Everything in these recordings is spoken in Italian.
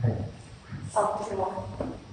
Ottimo.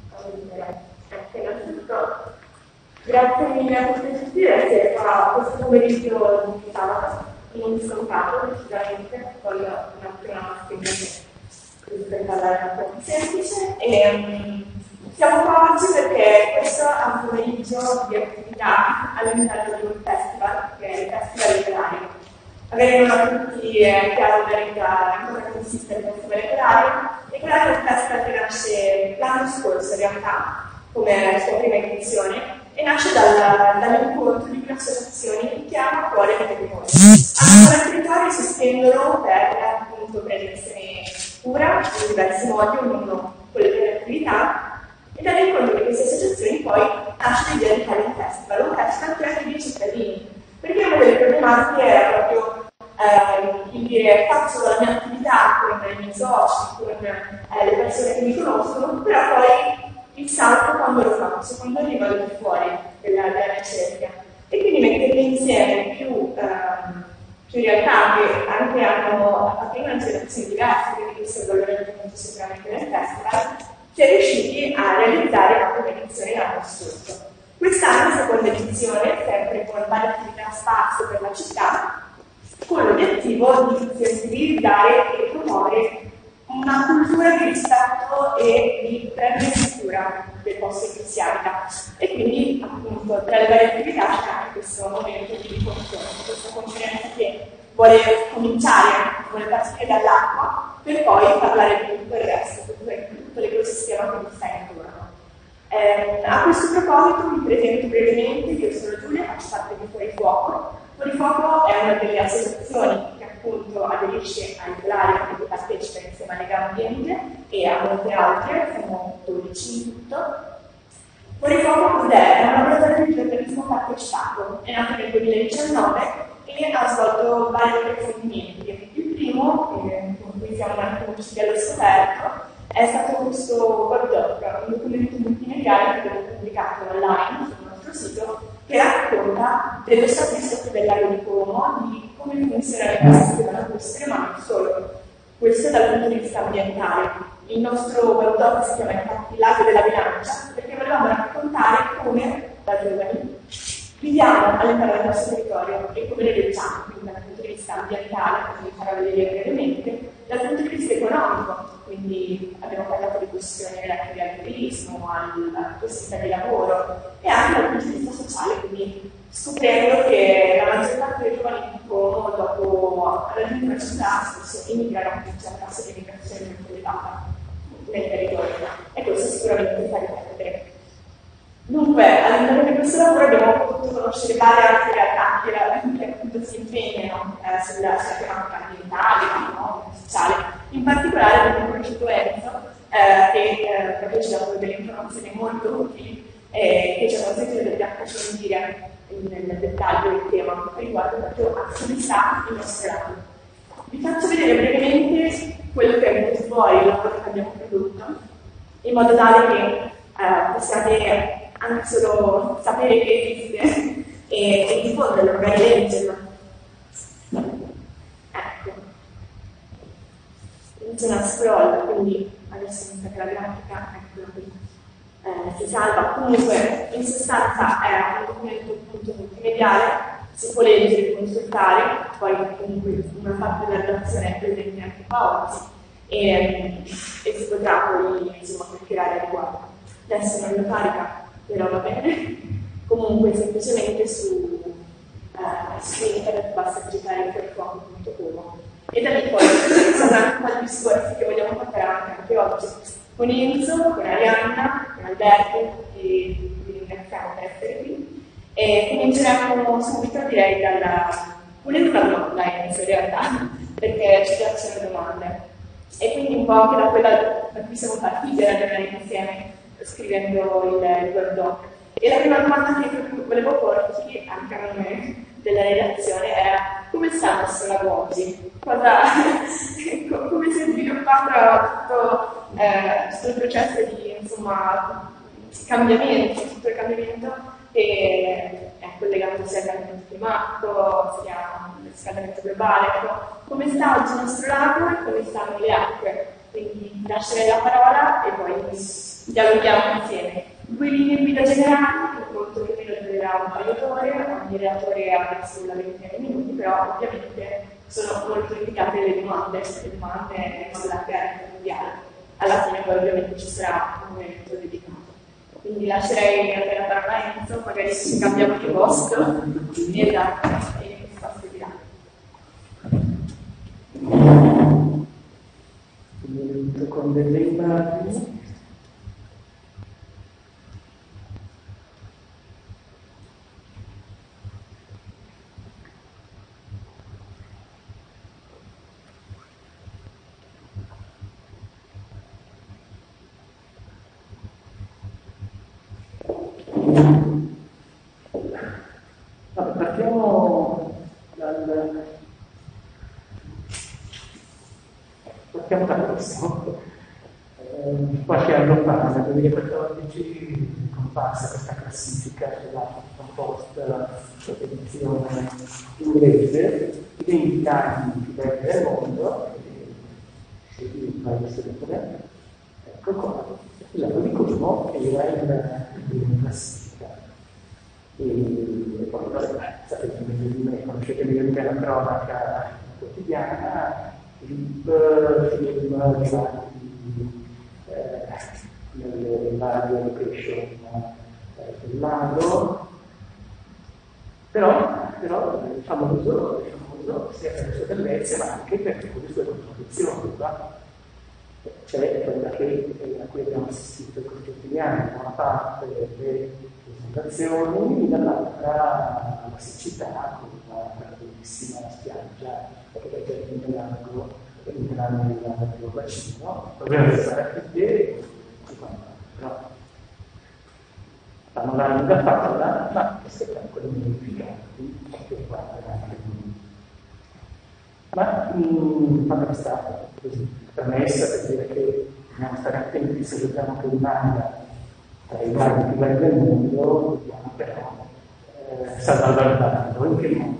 Innanzitutto, grazie mille a tutti e tutti che fa questo pomeriggio di sabato, non scontato decisamente, con un'ottima mascherina che per parlare un po' più semplice. Siamo qua oggi perché questo è un pomeriggio di attività all'interno di un festival, che è il Festival Letterario. Magari non a tutti è chiaro in cosa consiste il Festival Letterario. Letterario è un festival che nasce l'anno scorso in realtà, come sua prima edizione, e nasce dall'incontro di più associazioni che hanno a cuore il territorio. Al territorio si spendono per appunto prendersene cura in diversi modi, ognuno con le proprie attività, e dall'incontro di queste associazioni poi nasce l'idea di fare un festival che è dei cittadini, perché una delle problematiche era proprio il dire faccio la mia attività con i miei soci, con le persone che mi conoscono, però poi il salto quando lo faccio, quando arrivo al di fuori della mia cerchia. E quindi mettere insieme più realtà che anche appartengono a generazioni diverse, quindi questo è il valore aggiunto sicuramente nel festival, si è riusciti a realizzare la prima edizione l'anno scorso. Quest'anno, seconda edizione, sempre con varie attività spazio per la città, con l'obiettivo di sensibilizzare e promuovere una cultura di rispetto e di prendere cura del posto in cui si abita. E quindi, appunto, tra le varie attività c'è anche questo momento di confronto, questa conferenza che vuole cominciare, vuole partire dall'acqua, per poi parlare di tutto il resto, tutto l'ecosistema che mi sta intorno. A questo proposito vi presento brevemente, io sono Giulia, faccio parte di Fuori Fuoco. Fuori Fuoco è una delle associazioni che appunto aderisce ai Polari e che partecipa insieme alle Lega Ambiente e a molte altre, siamo 12 in tutto. Fuori Fuoco cos'è? È un laboratorio di giornalismo partecipato, è nato nel 2019 e ha svolto vari approfondimenti. Il primo, con cui siamo un attimo usciti allo scoperto, è stato questo Word Doc, un documento multimediale che abbiamo pubblicato online sul nostro sito, che racconta dello statistico del lago di Como, di come funziona l'ecosistema lacustre, ma non solo. Questo dal punto di vista ambientale. Il nostro Word Doc si chiama infatti Lago della Bilancia, perché volevamo raccontare come, da giovani, viviamo all'interno del nostro territorio e come le leggiamo, quindi dal punto di vista ambientale, come vi farò vedere brevemente, dal punto di vista economico, quindi abbiamo parlato di questioni relative al turismo, alla possibilità di lavoro e anche dal punto di vista sociale, quindi scoprendo che la maggior parte dei giovani di Como dopo raggiungere la città spesso emigrano, c'è una tassa di migrazione molto elevata nel territorio e questo sicuramente fa riflettere. Dunque, all'interno di questo lavoro abbiamo potuto conoscere varie altre realtà che appunto si impegnano sulla tematica ambientale, economica, sociale. In particolare abbiamo conosciuto Enzo, che proprio ci ha dato delle informazioni molto utili che ci ha consentito di approfondire nel dettaglio il tema che riguarda proprio a come sta il nostro lavoro. Vi faccio vedere brevemente quello che è venuto fuori, il lavoro che abbiamo prodotto, in modo tale che possiate anche solo sapere che esiste e diffonderlo, magari leggerlo. Ecco. C'è una scroll, quindi adesso mi sa che la grafica, eccola qui, si salva. Comunque, in sostanza è un documento appunto multimediale, si può leggere e consultare, poi comunque una parte della relazione è presente anche qua oggi e si potrà poi insomma chiacchierare a riguardo. Adesso non lo carica, però va bene. Comunque semplicemente su internet basta digitare fuorifuoco.com e da lì poi sono anche un po' di discorsi che vogliamo portare avanti anche oggi con Enzo, con Arianna, con Alberto, che vi ringraziamo per essere qui e cominceremo subito direi volevo una domanda Enzo in realtà perché ci piacciono le domande e quindi un po' anche da quella da cui siamo partiti a ragionare insieme scrivendo il Word Doc. E la prima domanda che volevo porti anche a nome della redazione era come sta il nostro lavoro oggi? Come si è sviluppato tutto il processo di insomma, cambiamento, tutto il cambiamento che è collegato sia al cambiamento climatico sia al riscaldamento globale. Come sta oggi il nostro lago e come stanno le acque? Quindi lascerei la parola e poi dialoghiamo insieme. Due linee guida generali, molto più o meno durerà un paio d'ore, ogni relatore avrà solo la ventina di minuti, però ovviamente sono molto indicate le domande mollate al dialogo. Alla fine poi ovviamente ci sarà un momento dedicato. Quindi lascerei a te la parola a Enzo, magari ci cambiamo di posto. Esatto, e spasso di là. Quindi con delle immagini. Partiamo da questo. Qualche anno fa, nel 2014, è comparsa questa classifica della Post edizione inglese, identità più belle del mondo, e vai a sedere. Ecco qua, l'anno di Como era in classifica. E poi, sapete meglio di me, conoscete meglio di me la cronaca quotidiana, film girati nelle varie location del lago, però è famoso sia per le sue bellezze ma anche per le sue contraddizioni. C'è quella a cui abbiamo assistito in questi ultimi anni, da una parte le inondazioni, dall'altra la siccità con una bellissima spiaggia che è in lago, nel bacino. Il problema è stare a piedi, però fanno la lunga favola, ma queste sono quelle modificati che riguardano anche noi. Ma fatta questa premessa per dire che dobbiamo stare attenti se dobbiamo che rimanga tra i laghi più belli del mondo, dobbiamo però salvaguardarlo. In che modo?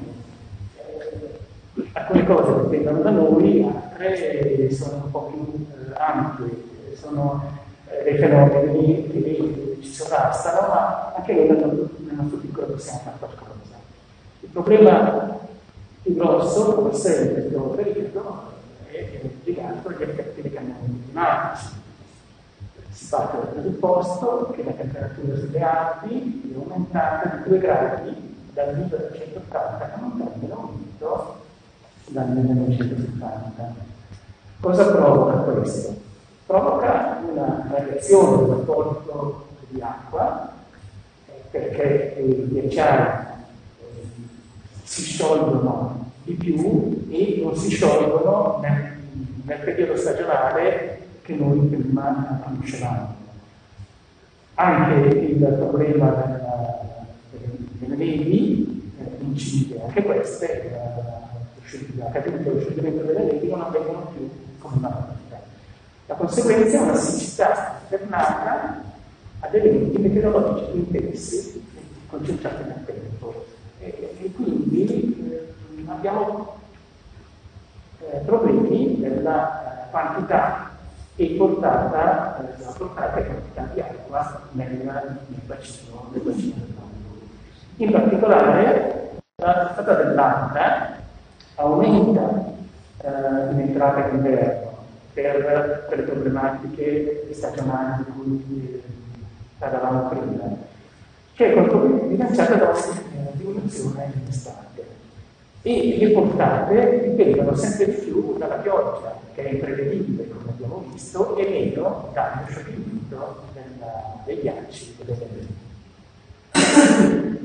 Alcune cose dipendono da noi, altre sono un po' più ampie, sono dei fenomeni che ci sovrastano, ma anche noi nel nostro piccolo possiamo fare qualcosa. Il problema più grosso, come sempre, in questo periodo, è legato agli effetti dei cambiamenti climatici. Si parte dal presupposto che la temperatura sulle Alpi è aumentata di 2 gradi dal 1980, che non è un aumento dal 1970. Cosa provoca questo? Provoca una variazione del rapporto di acqua, perché i ghiacciai si sciolgono di più e non si sciolgono nel periodo stagionale che noi prima conoscevamo. Anche il problema delle nevi incide, anche queste, la caduta e lo scioglimento delle nevi non avvengono più come una volta. La conseguenza è una siccità alternata ad elementi meteorologici intensi concentrati nel tempo. E quindi abbiamo problemi nella quantità e portata e quantità di acqua nel bacino del mondo. In particolare la strada dell'Adda aumenta in entrata d'inverno per le problematiche stagionali di cui parlavamo prima, che è controbilanciata da una diminuzione in estate. E le portate dipendono sempre di più dalla pioggia, che è imprevedibile, come abbiamo visto, e meno dallo scioglimento dei ghiacci e delle nevi.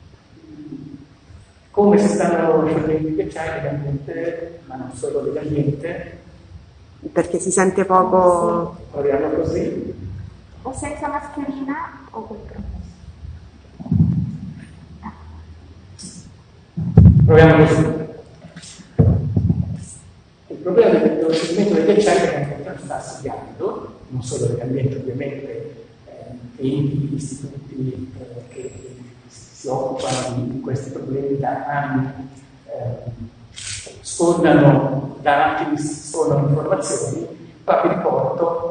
Come si stanno sciogliendo i ghiacciai dell'ambiente, ma non solo dell'ambiente? Perché si sente poco. Proviamo così. O senza mascherina o col profumo. Proviamo così. Il problema dello scioglimento dei ghiacciai è che l'ambiente sta assediando, non solo dell'ambiente ovviamente, enti, istituti che si occupano di questi problemi da anni, sfondano informazioni, qua vi riporto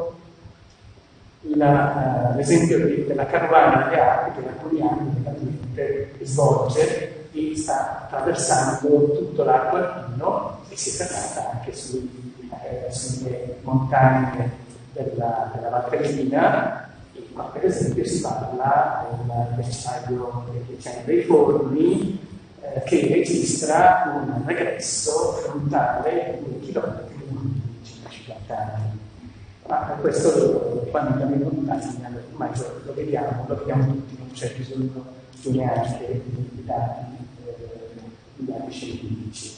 l'esempio della carovana delle Alpi che da alcuni anni veramente svolge e sta attraversando tutto l'arco alpino e si è fermata anche sulle montagne della Val Calerina. E qua per esempio si parla del Ciaio dei Forni che registra un regresso frontale di 2 chilometri in 150 anni. Ma questo quando andiamo in montagna ormai lo vediamo tutti, non c'è bisogno neanche di dati scientifici.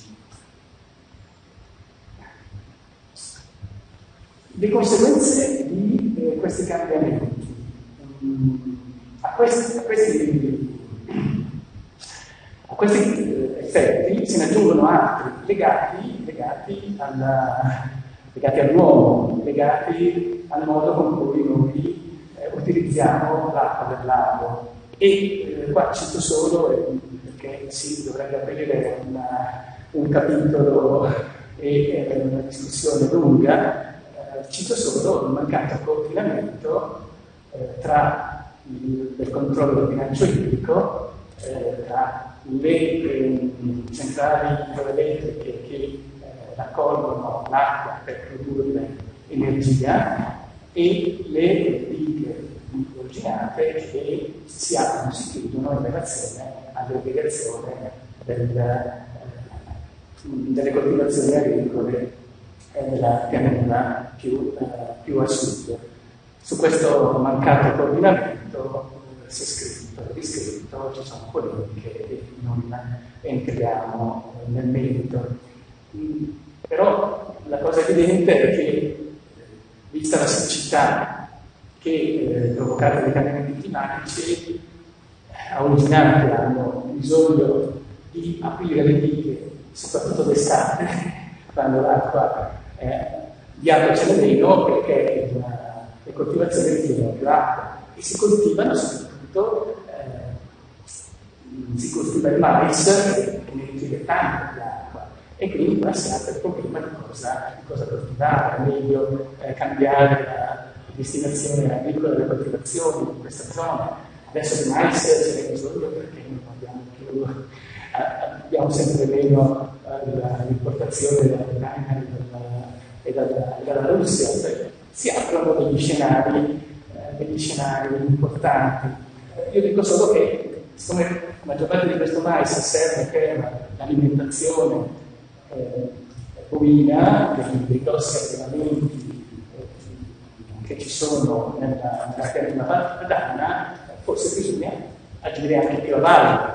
Le conseguenze di questi cambiamenti. A questi effetti se ne aggiungono altri legati all'uomo, legati al modo con cui noi utilizziamo l'acqua del lago. E qua cito solo, perché si dovrebbe aprire un capitolo e una discussione lunga, cito solo il mancato coordinamento tra il controllo del bilancio idrico, tra le centrali idroelettriche che raccolgono l'acqua per produrre energia e le dighe ordinate che si aprono e si chiudono in relazione all'irrigazione delle coltivazioni agricole della pianura più a sud. Su questo mancato coordinamento si è scritto e riscritto, ci sono polemiche e non entriamo nel merito. Però la cosa evidente è che, vista la siccità che provocata dai cambiamenti climatici, originati hanno bisogno di aprire le dighe, soprattutto d'estate, quando l'acqua di acqua ce n'è meno, perché le coltivazioni richiedono più acqua e si coltivano soprattutto, si coltiva il mais che ne richiede tanto di acqua e quindi qua si apre il problema di cosa coltivare. È meglio cambiare la destinazione agricola delle coltivazioni in questa zona. Adesso il mais ce n'è bisogno perché non abbiamo più, abbiamo sempre meno l'importazione dall'Ucraina e dalla Russia. Si aprono degli scenari importanti. Io dico solo che, siccome la maggior parte di questo mais serve per l'alimentazione bovina, dei grossi allevamenti che ci sono nella pianura padana, forse bisogna agire anche più a valle,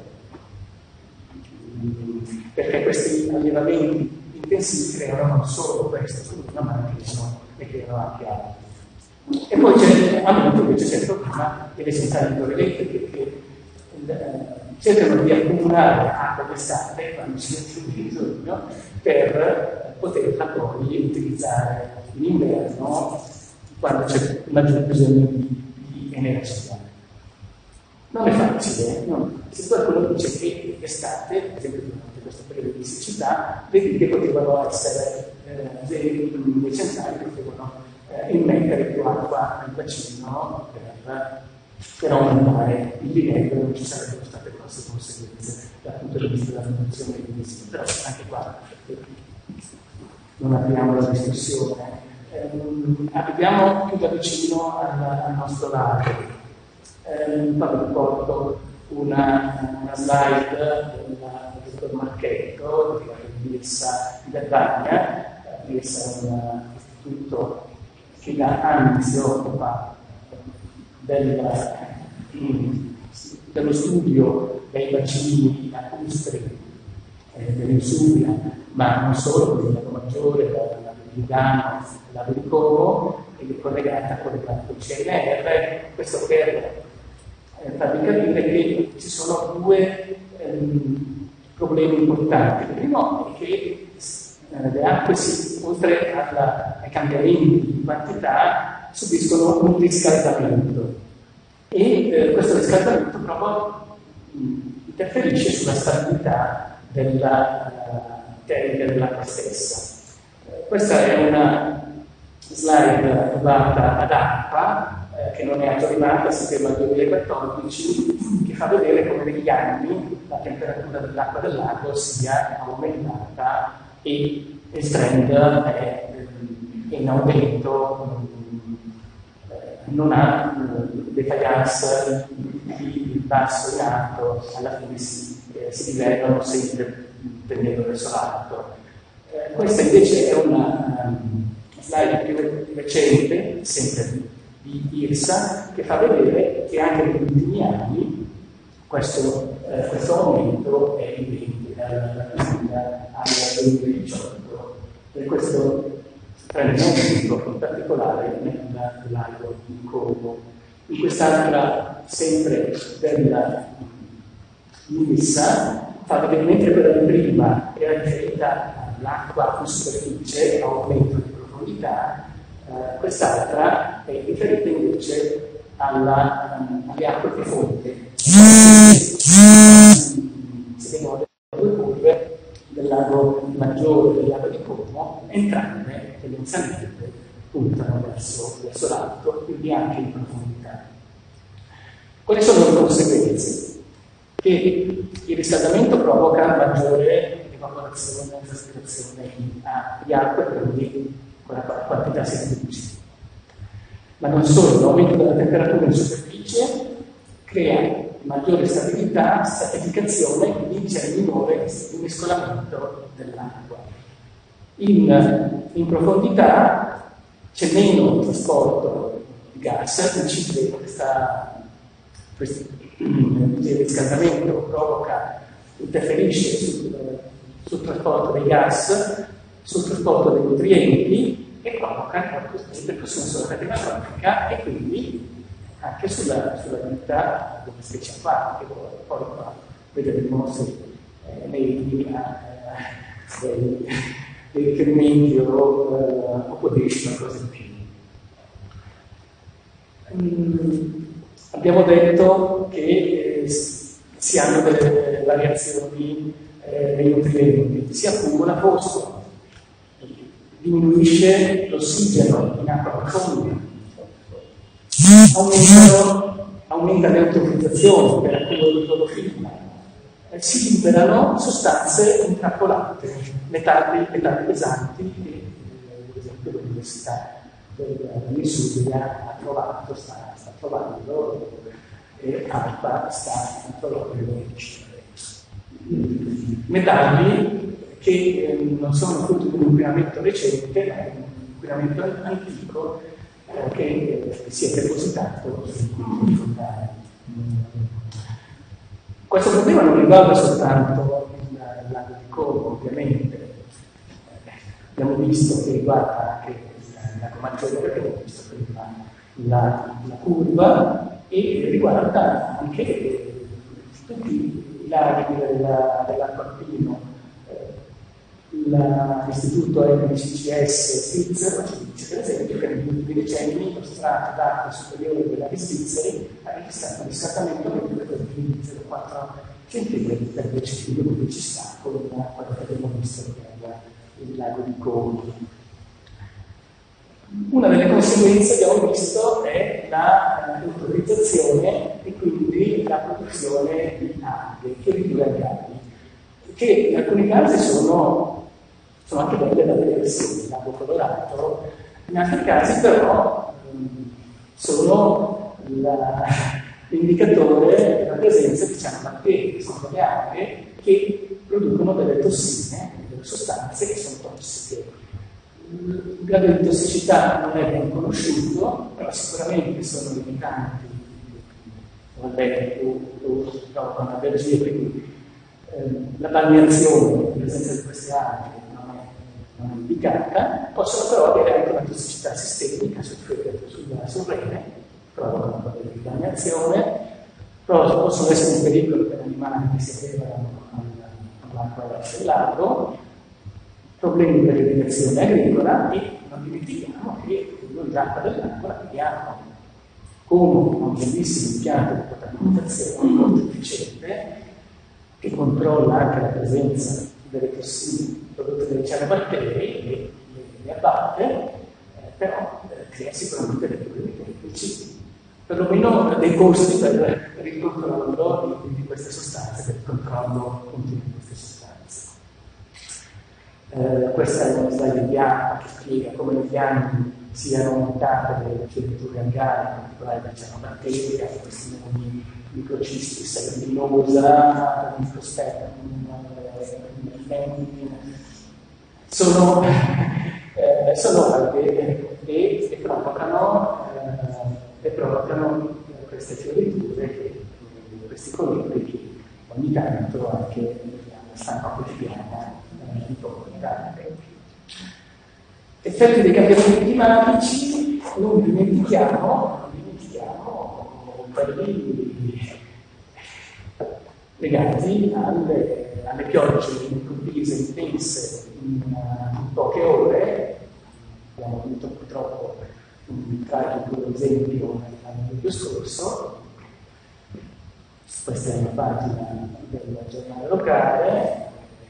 perché questi allevamenti intensivi creano non solo questo, ma ne creano anche altri. E poi c'è invece il problema delle centrali idroelettriche che cercano di accumulare acqua d'estate quando si ha più bisogno per poterla poi utilizzare in inverno quando c'è maggior bisogno di energia. Non è facile, no? Se qualcuno dice che d'estate, ad esempio durante questo periodo di siccità, le dighe potevano essere le centrali potevano immettere più acqua nel bacino per aumentare il livello, non ci sarebbero state grosse conseguenze dal punto di vista della produzione di energia. Però anche qua non apriamo la discussione. Arriviamo più da vicino al nostro lago. Poi vi porto una slide del dottor Marchetto di Biessa di Catania. Biessa è un istituto che da anni si occupa dello studio dei bacini lacustri dell'Insubria, ma non solo, quindi Lago Maggiore, la Lugano, la del Como, ed è collegata con il CNR. Questo per farvi capire che ci sono due problemi importanti. Il primo è che le acque, oltre ai cambiamenti di quantità, subiscono un riscaldamento e questo riscaldamento proprio interferisce sulla stabilità della termica dell'acqua stessa. Questa è slide rubata ad ARPA, che non è aggiornata, si ferma al 2014, che fa vedere come negli anni la temperatura dell'acqua del lago sia aumentata e il trend è in aumento, non ha decadenza di basso in alto, alla fine si livello sempre tendendo verso l'alto. Questa invece è una slide più recente, sempre di IRSA, che fa vedere che anche negli ultimi anni questo aumento è evidente dal 2000 al 2018, e questo prende aumento in particolare nel lago di Como. In quest'altra, sempre della IRSA, fa vedere, mentre quella di prima era riferita all'acqua in superficie, aumento di profondità, quest'altra è riferita invece alle acque profonde. Si vedono le due curve del lago Maggiore e del lago di Como, entrambe tendenzialmente puntano verso l'alto, quindi anche in profondità. Quali sono le conseguenze? Che il riscaldamento provoca maggiore evaporazione e traspirazione di acqua, quindi con la quantità si riduce. Ma non solo, l'aumento della temperatura in superficie crea maggiore stabilità, stratificazione, quindi c'è minore mescolamento dell'acqua. In profondità c'è meno trasporto di gas, il riscaldamento provoca, interferisce sul trasporto dei gas, sul trasporto dei nutrienti e provoca ripercussioni sulla catena trofica e quindi anche sulla vita delle specie acquatiche. Poi qua vedremo se nei riferimenti o quotation o cose più. Abbiamo detto che si hanno delle variazioni dei nutrienti, si accumula fosforo, diminuisce l'ossigeno in acqua profonda, aumenta l'eutrofizzazione per accumulo di clorofilla, si liberano sostanze intrappolate, metalli pesanti che ad esempio l'Università dell'Insuria ha trovato, sta trovando, e ARPA sta trovando metalli che non sono frutto di un inquinamento recente, ma è un inquinamento antico che si è depositato sui fondali. Questo problema non riguarda soltanto il lago di Como, ovviamente. Abbiamo visto che riguarda anche il lago Maggiore, perché abbiamo visto prima la curva, e riguarda anche tutti i laghi dell'arco alpino. L'istituto MCCS svizzero ci dice, per esempio, che negli ultimi decenni lo strato d'acqua superiore dei laghi svizzeri ha registrato un riscaldamento medio di 0,4 cm per 10 km ci sta, con quello che abbiamo visto per il lago di Como. Una delle conseguenze che abbiamo visto è la eutrofizzazione e quindi la produzione di alghe, fiori algali, che in alcuni casi sono anche belle da vedersi, il lago colorato, in altri casi però sono l'indicatore della presenza di batteri, che sono delle alghe che producono delle tossine, delle sostanze che sono tossiche. Il grado di tossicità non è ben conosciuto, però sicuramente sono limitanti, provocano allergie, quindi la balneazione, la presenza di queste alghe non è indicata, possono però avere anche una tossicità sistemica sul rene, provocano di balneazione, però possono essere un pericolo per animali che si elevano all'acqua del lago, problemi per l'irrigazione agricola, e non dimentichiamo che noi l'acqua del lago la vediamo come un bellissimo impianto di potabilizzazione molto efficiente che controlla anche la presenza delle tossine prodotte dai cianobatteri e le abbatte, però crea sicuramente dei problemi tecnici, perlomeno dei costi per il controllo di queste sostanze, per il controllo continuo di queste sostanze. Questa è una slide bianca che spiega come negli anni siano aumentate le fioriture algali, in particolare c'erano batteri che hanno questi nuovi microcisti, salvinosa, microspermum, sono alghe e provocano queste fioriture, questi colibri che ogni tanto anche nella stampa quotidiana di comunicare. Effetti dei cambiamenti climatici, non dimentichiamo quelli legati alle piogge improvvise, intense in poche ore. Abbiamo avuto purtroppo un tragico esempio l'anno scorso. Questa è una pagina del giornale locale.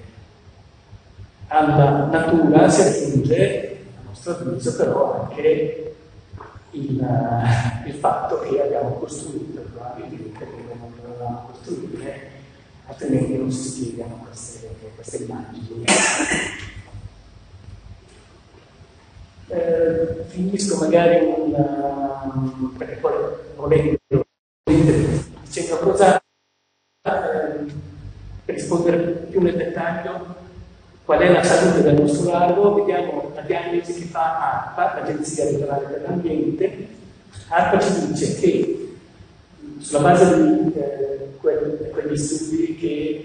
Alla natura si aggiunge, a nostro avviso, però anche il fatto che abbiamo costruito, probabilmente come non dovevamo costruire, altrimenti non si spiegano queste immagini. Finisco magari perché poi volendo dicendo cosa per rispondere più nel dettaglio qual è la salute del nostro lago. Vediamo la diagnosi che fa ARPA, l'Agenzia Regionale per l'Ambiente. ARPA ci dice che sulla base di quegli studi che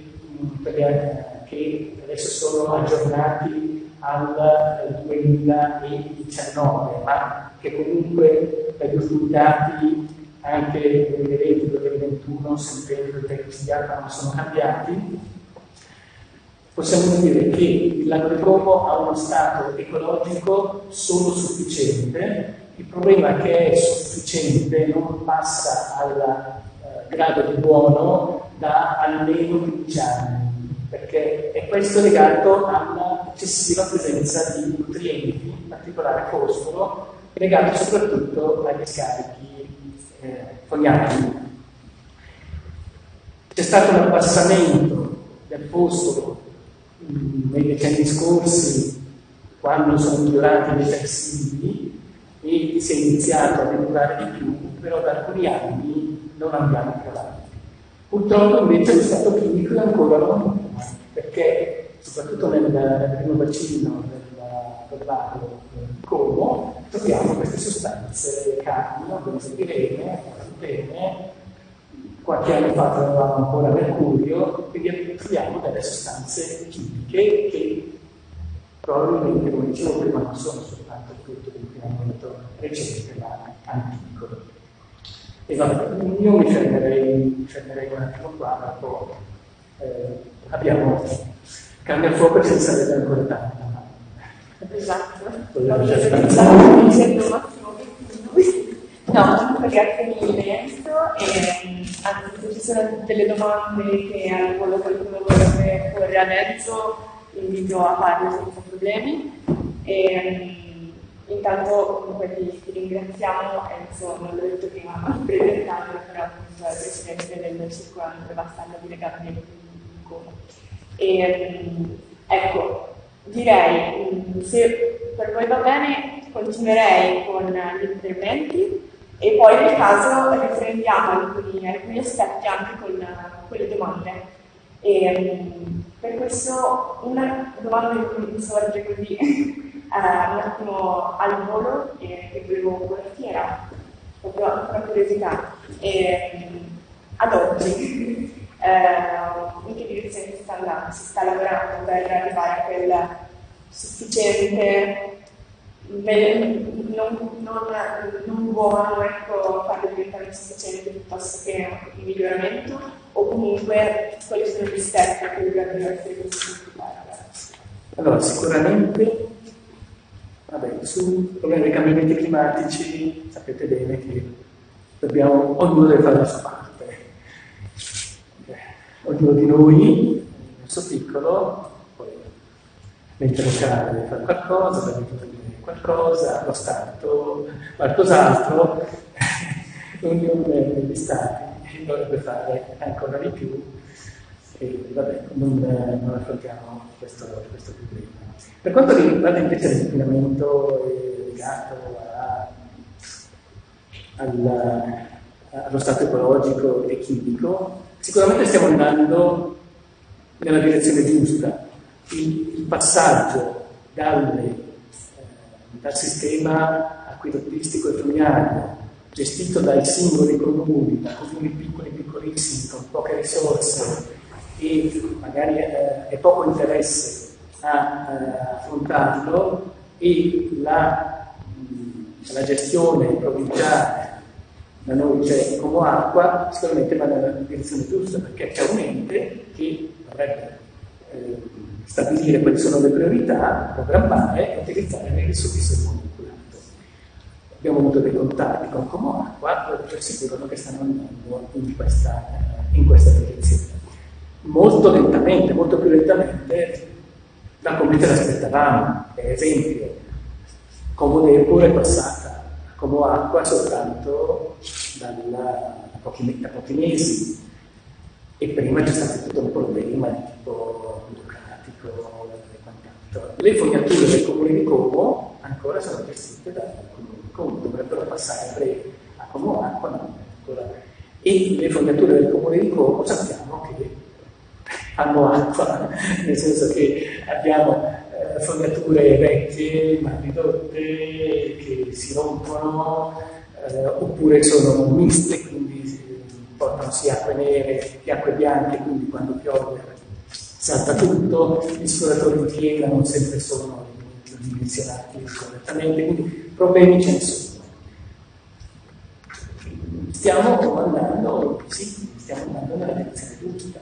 adesso sono aggiornati al 2019, ma che comunque dai risultati anche nel 2020-2021, sempre i tecnici di ARPA non sono cambiati, possiamo dire che il lago di Como ha uno stato ecologico solo sufficiente. Il problema è che è sufficiente non passa al grado di buono da almeno 15 anni, perché è questo legato alla eccessiva presenza di nutrienti, in particolare fosforo, legato soprattutto agli scarichi fognari. C'è stato un abbassamento del fosforo nei decenni scorsi, quando sono migliorati i detersivi e si è iniziato a depurare di più, però da alcuni anni non andiamo più avanti. Purtroppo invece lo stato chimico è ancora non, perché soprattutto nel primo bacino del lago Como troviamo queste sostanze cadmio, benzopirene, azotene, qualche anno fa trovavamo ancora mercurio, quindi troviamo delle sostanze chimiche che probabilmente, come dicevo prima, non sono soltanto frutto di inquinamento recente, ma antico. E vabbè, io mi fermerei un attimo qua, dopo abbiamo cambia fuoco senza avere ancora tanto. Esatto, dicendo Massimo no, comunque grazie mille Enzo, e anzi se ci sono delle domande che al volo qualcuno vorrebbe porre ad Enzo, invito a farle senza problemi. Intanto comunque ti ringraziamo, Enzo non l'ho detto prima presentando, però è presidente del Circolo Devastante di Legamenti di Como. Ecco, direi, se per voi va bene, continuerei con gli interventi e poi nel caso riprendiamo alcuni aspetti anche con le domande. Per questo una domanda che mi sorge così un attimo al volo che volevo porti era proprio una curiosità. Ad oggi in che direzione si sta andando? Si sta lavorando per arrivare a quel sufficiente, non buono, ecco, farlo diventare sufficiente piuttosto che un miglioramento, o comunque quali sono gli step che dovrebbero essere considerati? Allora, sicuramente, sul problema dei cambiamenti climatici sapete bene che ognuno deve fare la sua parte. Ognuno di noi, nel suo piccolo, poi l'ente locale deve fare qualcosa, qualcosa, lo Stato, qualcos'altro, l'Unione degli Stati dovrebbe fare ancora di più, e vabbè, non affrontiamo questo problema. Per quanto riguarda invece l'inquinamento legato allo stato ecologico e chimico, sicuramente stiamo andando nella direzione giusta. Il passaggio dal sistema acquedottistico e fognario gestito dai singoli comuni, da comuni piccoli, piccolissimi, con poche risorse e magari è poco interesse a affrontarlo, e la gestione provinciale, da noi c'è Como Acqua, sicuramente va nella direzione giusta, perché c'è un ente che dovrebbe stabilire quali sono le priorità, programmare e utilizzare le risorse del mondo inquinato. Abbiamo avuto dei contatti con Como Acqua, dove ci assicurano che stanno andando in questa direzione. Molto lentamente, molto più lentamente da come ce l'aspettavamo. Per esempio, Como Depur è passata a Como Acqua soltanto da pochi mesi, e prima c'è stato tutto un problema di tipo burocratico e quant'altro. Le fognature del Comune di Como ancora sono gestite dal Comune di Como, dovrebbero passare a breve a Como Acqua, ma ancora. E le fognature del Comune di Como sappiamo che hanno acqua, nel senso che abbiamo fognature vecchie, mal ridotte, che si rompono, oppure sono miste, quindi portano sia acque nere che acque bianche, quindi quando piove salta tutto, gli sforatori di piega non sempre sono dimensionati correttamente, quindi problemi ce ne sono. Stiamo andando nella direzione giusta.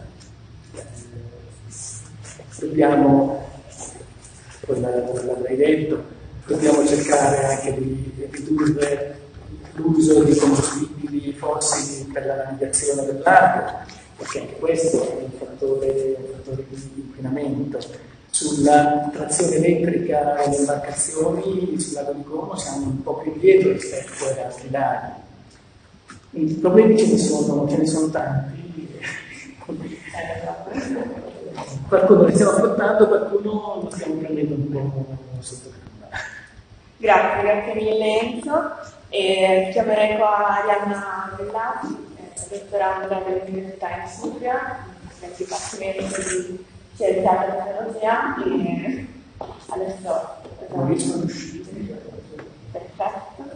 Dobbiamo, come l'avrei detto, dobbiamo cercare anche di ridurre l'uso di combustibili fossili per la navigazione del lago, perché anche questo è un fattore di inquinamento. Sulla trazione elettrica nelle imbarcazioni sul lago di Como siamo un po' più indietro rispetto ad altri laghi. I problemi ce ne sono tanti. Qualcuno li stiamo affrontando, qualcuno lo stiamo prendendo un po' sotto gamba. Grazie mille Enzo. E chiamerei qua Arianna Bellati, dottoranda dell'Università in Sudria, nel Dipartimento di Scienza e Tecnologia, e adesso perfetto.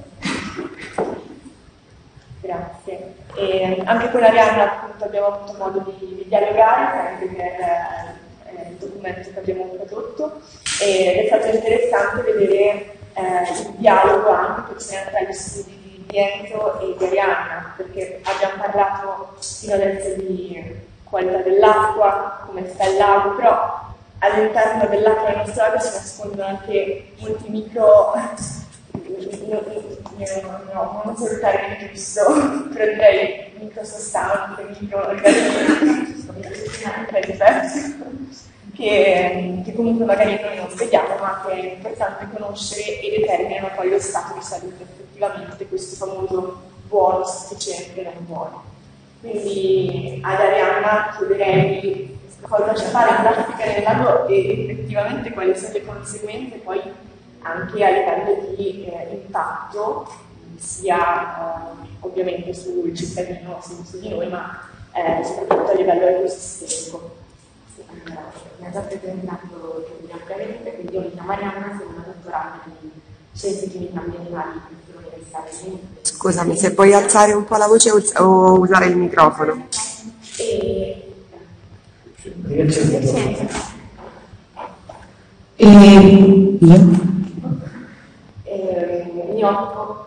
Grazie. E anche con Arianna appunto abbiamo avuto modo di dialogare anche per il documento che abbiamo prodotto, ed è stato interessante vedere il dialogo anche che c'è tra gli studi di Enzo e di Arianna, perché abbiamo parlato fino adesso di qualità dell'acqua, come sta il lago, però all'interno dell'acqua del nostro lago si nascondono anche molti micro... non so il termine giusto, però direi microsostanze, che comunque magari noi non vediamo, ma che è importante conoscere e determinano poi lo stato di salute, effettivamente questo famoso buono, sufficiente e non buono. Quindi ad Arianna chiederei cosa c'è fare in pratica nel lago e effettivamente quali sono le conseguenze poi anche a livello di impatto, sia ovviamente sul cittadino, su di noi, ma soprattutto a livello ecosistemico. Mi ha già presentato ampiamente, quindi io mi chiamo Arianna, sono una dottoranda di Scienze Chimiche Ambientali all'Università di Venezia. Scusami, se puoi alzare un po' la voce o usare il microfono. Mi occupo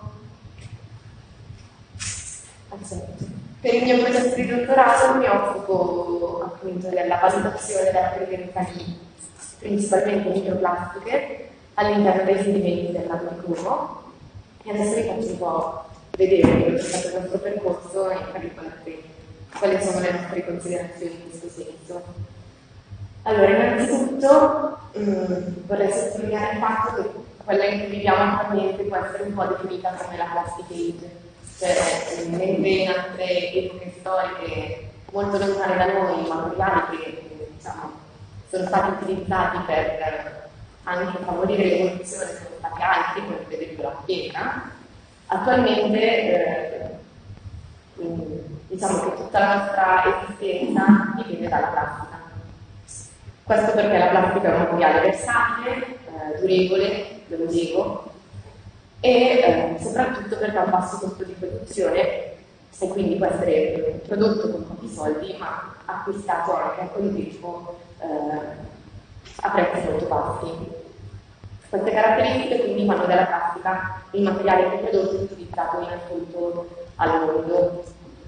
per il mio progetto di dottorato mi occupo appunto della valutazione della presenza di principalmente microplastiche all'interno dei sedimenti del lago di Como, e adesso vi faccio un po' vedere quello che è stato il nostro percorso e quali sono le nostre considerazioni in questo senso. Allora, innanzitutto vorrei sottolineare il fatto che quella in cui viviamo attualmente può essere un po' definita come la plastic age, cioè mentre in altre epoche storiche molto lontane da noi, materiali che diciamo, sono stati utilizzati per anche favorire l'evoluzione, sono stati altri, come per esempio la pietra, attualmente diciamo che tutta la nostra esistenza dipende dalla plastica. Questo perché la plastica è un materiale versatile, durevole, longevo e soprattutto perché ha un basso costo di produzione e quindi può essere prodotto con pochi soldi ma acquistato anche con il tempo a prezzi molto bassi. Queste caratteristiche quindi fanno della plastica il materiale più prodotto e utilizzato in assoluto al mondo.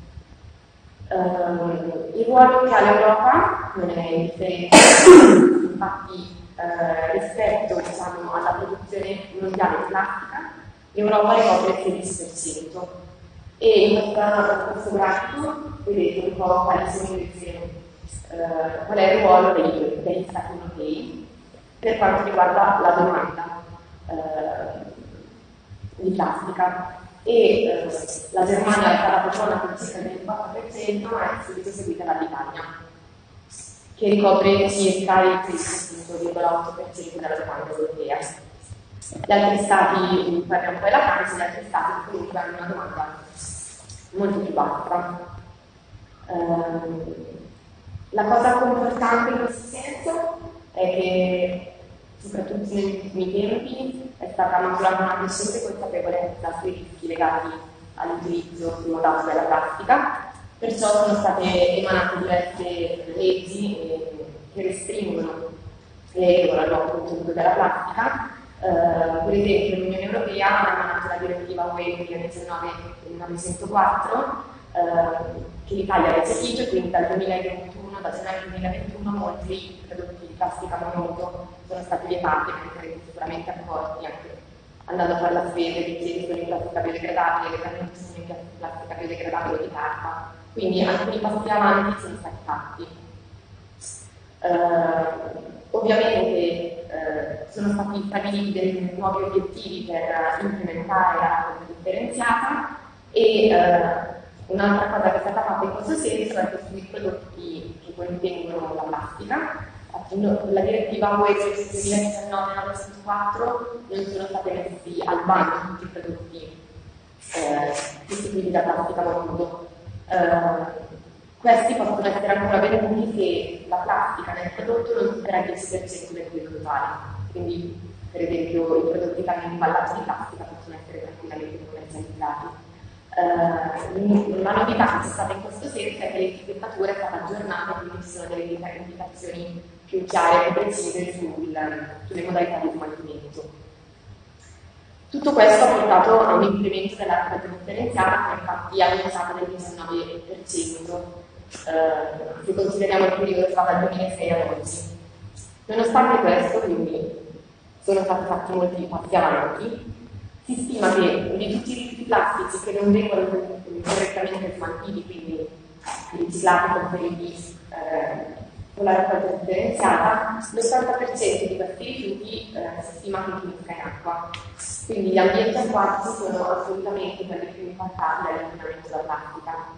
Il ruolo che ha l'Europa non è indifferente, infatti rispetto diciamo, alla produzione mondiale di plastica, l'Europa ricopre il 16%. E in questo grafico vedete un po' qual è il ruolo degli Stati europei per quanto riguarda la domanda di plastica. E la Germania è stata prima con circa il 24%, ma è subito seguita dall'Italia, che ricopre circa il 13,8% della domanda europea. Gli altri stati, parliamo poi della Francia, gli altri stati comunque hanno una domanda molto più bassa. La cosa confortante in questo senso è che soprattutto negli ultimi tempi è stata maturata una crescente consapevolezza sui rischi legati all'utilizzo smodato della plastica, perciò sono state emanate diverse leggi che restringono e regolano l'utilizzo della plastica. Per esempio l'Unione Europea ha emanato la direttiva UE 1904 che l'Italia ha recepito e quindi dal 2021, da gennaio 2021 molti prodotti di plastica monouso sono stati vietati, come sarete sicuramente accorti anche andando a fare la spesa di chiedi in plastica biodegradabile, le cannucce sono in plastica biodegradabile di carta, quindi alcuni passi avanti sono stati fatti. Ovviamente sono stati stabiliti dei nuovi obiettivi per implementare la raccolta differenziata e un'altra cosa che è stata fatta in questo senso è che sui prodotti che contengono la plastica, la direttiva UE 2019-904 non sono state messi al bando tutti i prodotti costituiti da plastica monouso. Questi possono essere ancora venduti se la plastica nel prodotto non supera il 10% del peso totale. Quindi, per esempio, i prodotti che hanno imballaggio di plastica possono essere tranquillamente commercializzati. La novità che c'è stata in questo senso è che l'etichettatura è stata aggiornata, quindi ci sono delle indicazioni più chiare e precise sulle modalità di smaltimento. Tutto questo ha portato a un incremento della raccolta differenziata che infatti è annunciata del 19%, se consideriamo il periodo che va dal 2006 ad oggi. Nonostante questo, quindi, sono stati fatti molti passi avanti. Si stima che di tutti i rifiuti plastici che non vengono correttamente smaltiti, quindi riciclati, conferiti con la raccolta differenziata, l'80% di questi rifiuti si stima che finisca in acqua. Quindi gli ambienti acquatici sono assolutamente quelli più impattati dall'inquinamento della plastica.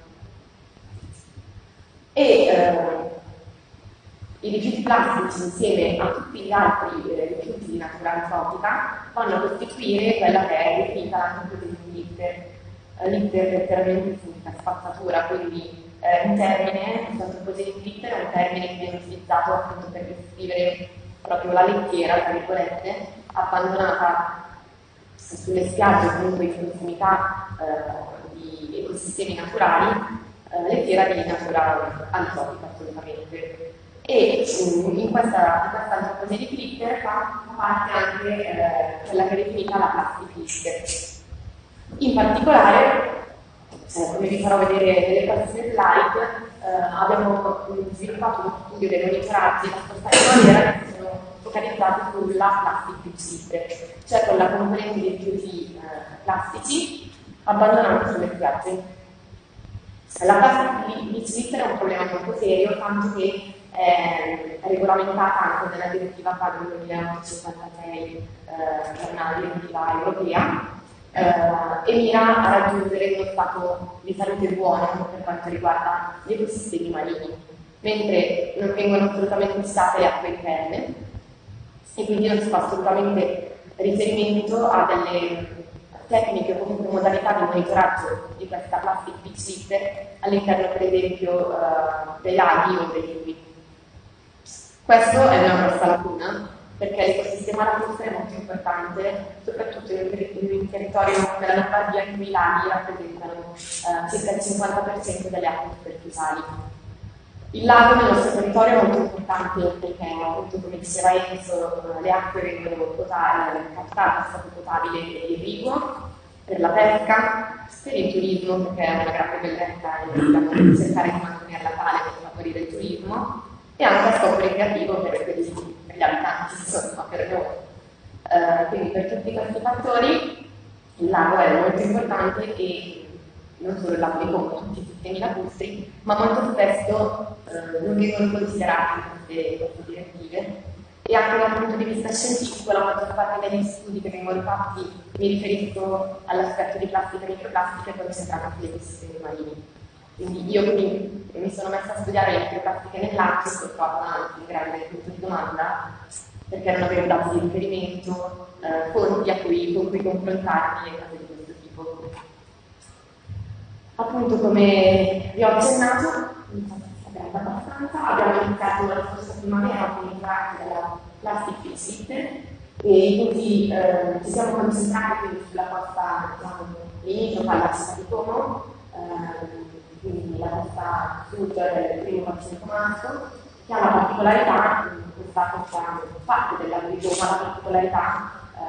E i rifiuti plastici insieme a tutti gli altri rifiuti di natura antropica vanno a costituire quella che è definita l'antroposesi litter. Litter letteralmente significa spazzatura, quindi un termine, l'antroposesi litter è un termine che viene utilizzato appunto per descrivere proprio la lettiera, tra virgolette, abbandonata sulle spiagge o comunque in prossimità di ecosistemi naturali, lettiera di natura antropica assolutamente. E in questa antroposesi litter fa parte anche quella che è definita la plastic litter. In particolare, come vi farò vedere nelle prossime slide, abbiamo sviluppato uno studio dei monitoraggi da spostare maniera che sono focalizzati sulla plastic beach litter, cioè con la componente di rifiuti plastici abbandonati sulle spiagge. La plastic beach litter è un problema molto serio, tanto che è regolamentata anche nella direttiva quadro 2056, che è una direttiva europea, e mira a raggiungere uno stato di salute buono per quanto riguarda gli ecosistemi marini, mentre non vengono assolutamente citate le acque interne e quindi non si fa assolutamente riferimento a delle tecniche o comunque modalità di monitoraggio di questa plastic beach litter all'interno per esempio dei laghi o dei fiumi. Questo è una grossa lacuna perché l'ecosistema lacustre è molto importante, soprattutto in un territorio come la Lombardia in cui i laghi rappresentano circa il 50% delle acque superficiali. Il lago nel nostro territorio è molto importante perché, appunto, come diceva Enzo, le acque vengono captate a stato potabile e irriguo, per la pesca, per il turismo, perché è una grande bellezza e dobbiamo cercare di mantenerla tale per favorire il turismo, e anche a scopo ricreativo per gli abitanti, insomma, per noi. Quindi per tutti questi fattori il lago è molto importante e non solo il lago di Como, tutti i sistemi lacustri, ma molto spesso non vengono considerati queste direttive. E anche dal punto di vista scientifico, la maggior parte degli studi che vengono fatti, mi riferisco all'aspetto di plastica e microplastiche, è concentrato sugli ecosistemi marini. Quindi io qui mi sono messa a studiare le microplastiche nell'acqua e ho trovato anche un grande punto di domanda, perché non avevo dati di riferimento, fonti con cui confrontarmi e cose di questo tipo. Appunto, come vi ho accennato, abbastanza, abbiamo iniziato la scorsa primavera con il progetto della Plastic Beach Litter e così ci siamo concentrati quindi sulla costa, diciamo, limitrofa alla città di Como, quindi la costa sud del primo bacino comasco, che ha la particolarità, questa costa parte del lago di Como, ha la particolarità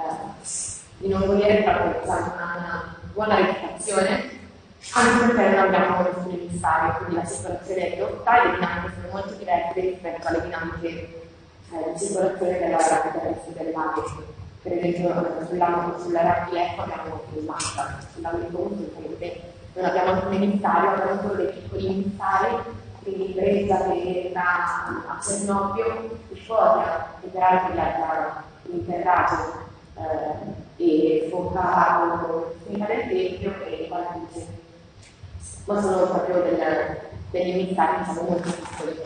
di non godere proprio una buona reputazione, anche perché non abbiamo nessun emissario, quindi la circolazione è rotta e le dinamiche sono molto diverse rispetto alle dinamiche di circolazione della terrestre del lago. Per esempio sulla Raggi Lecco abbiamo il Massa, sul lago di Como non abbiamo alcun emissario, abbiamo solo dei piccoli emissari, quindi Brezza, Verona, a Cernobbio, Iforia, che peraltro viaggia interrato e Foca, Finita del Tempio e Valduce, ma sono proprio degli emissari, diciamo, molto piccoli.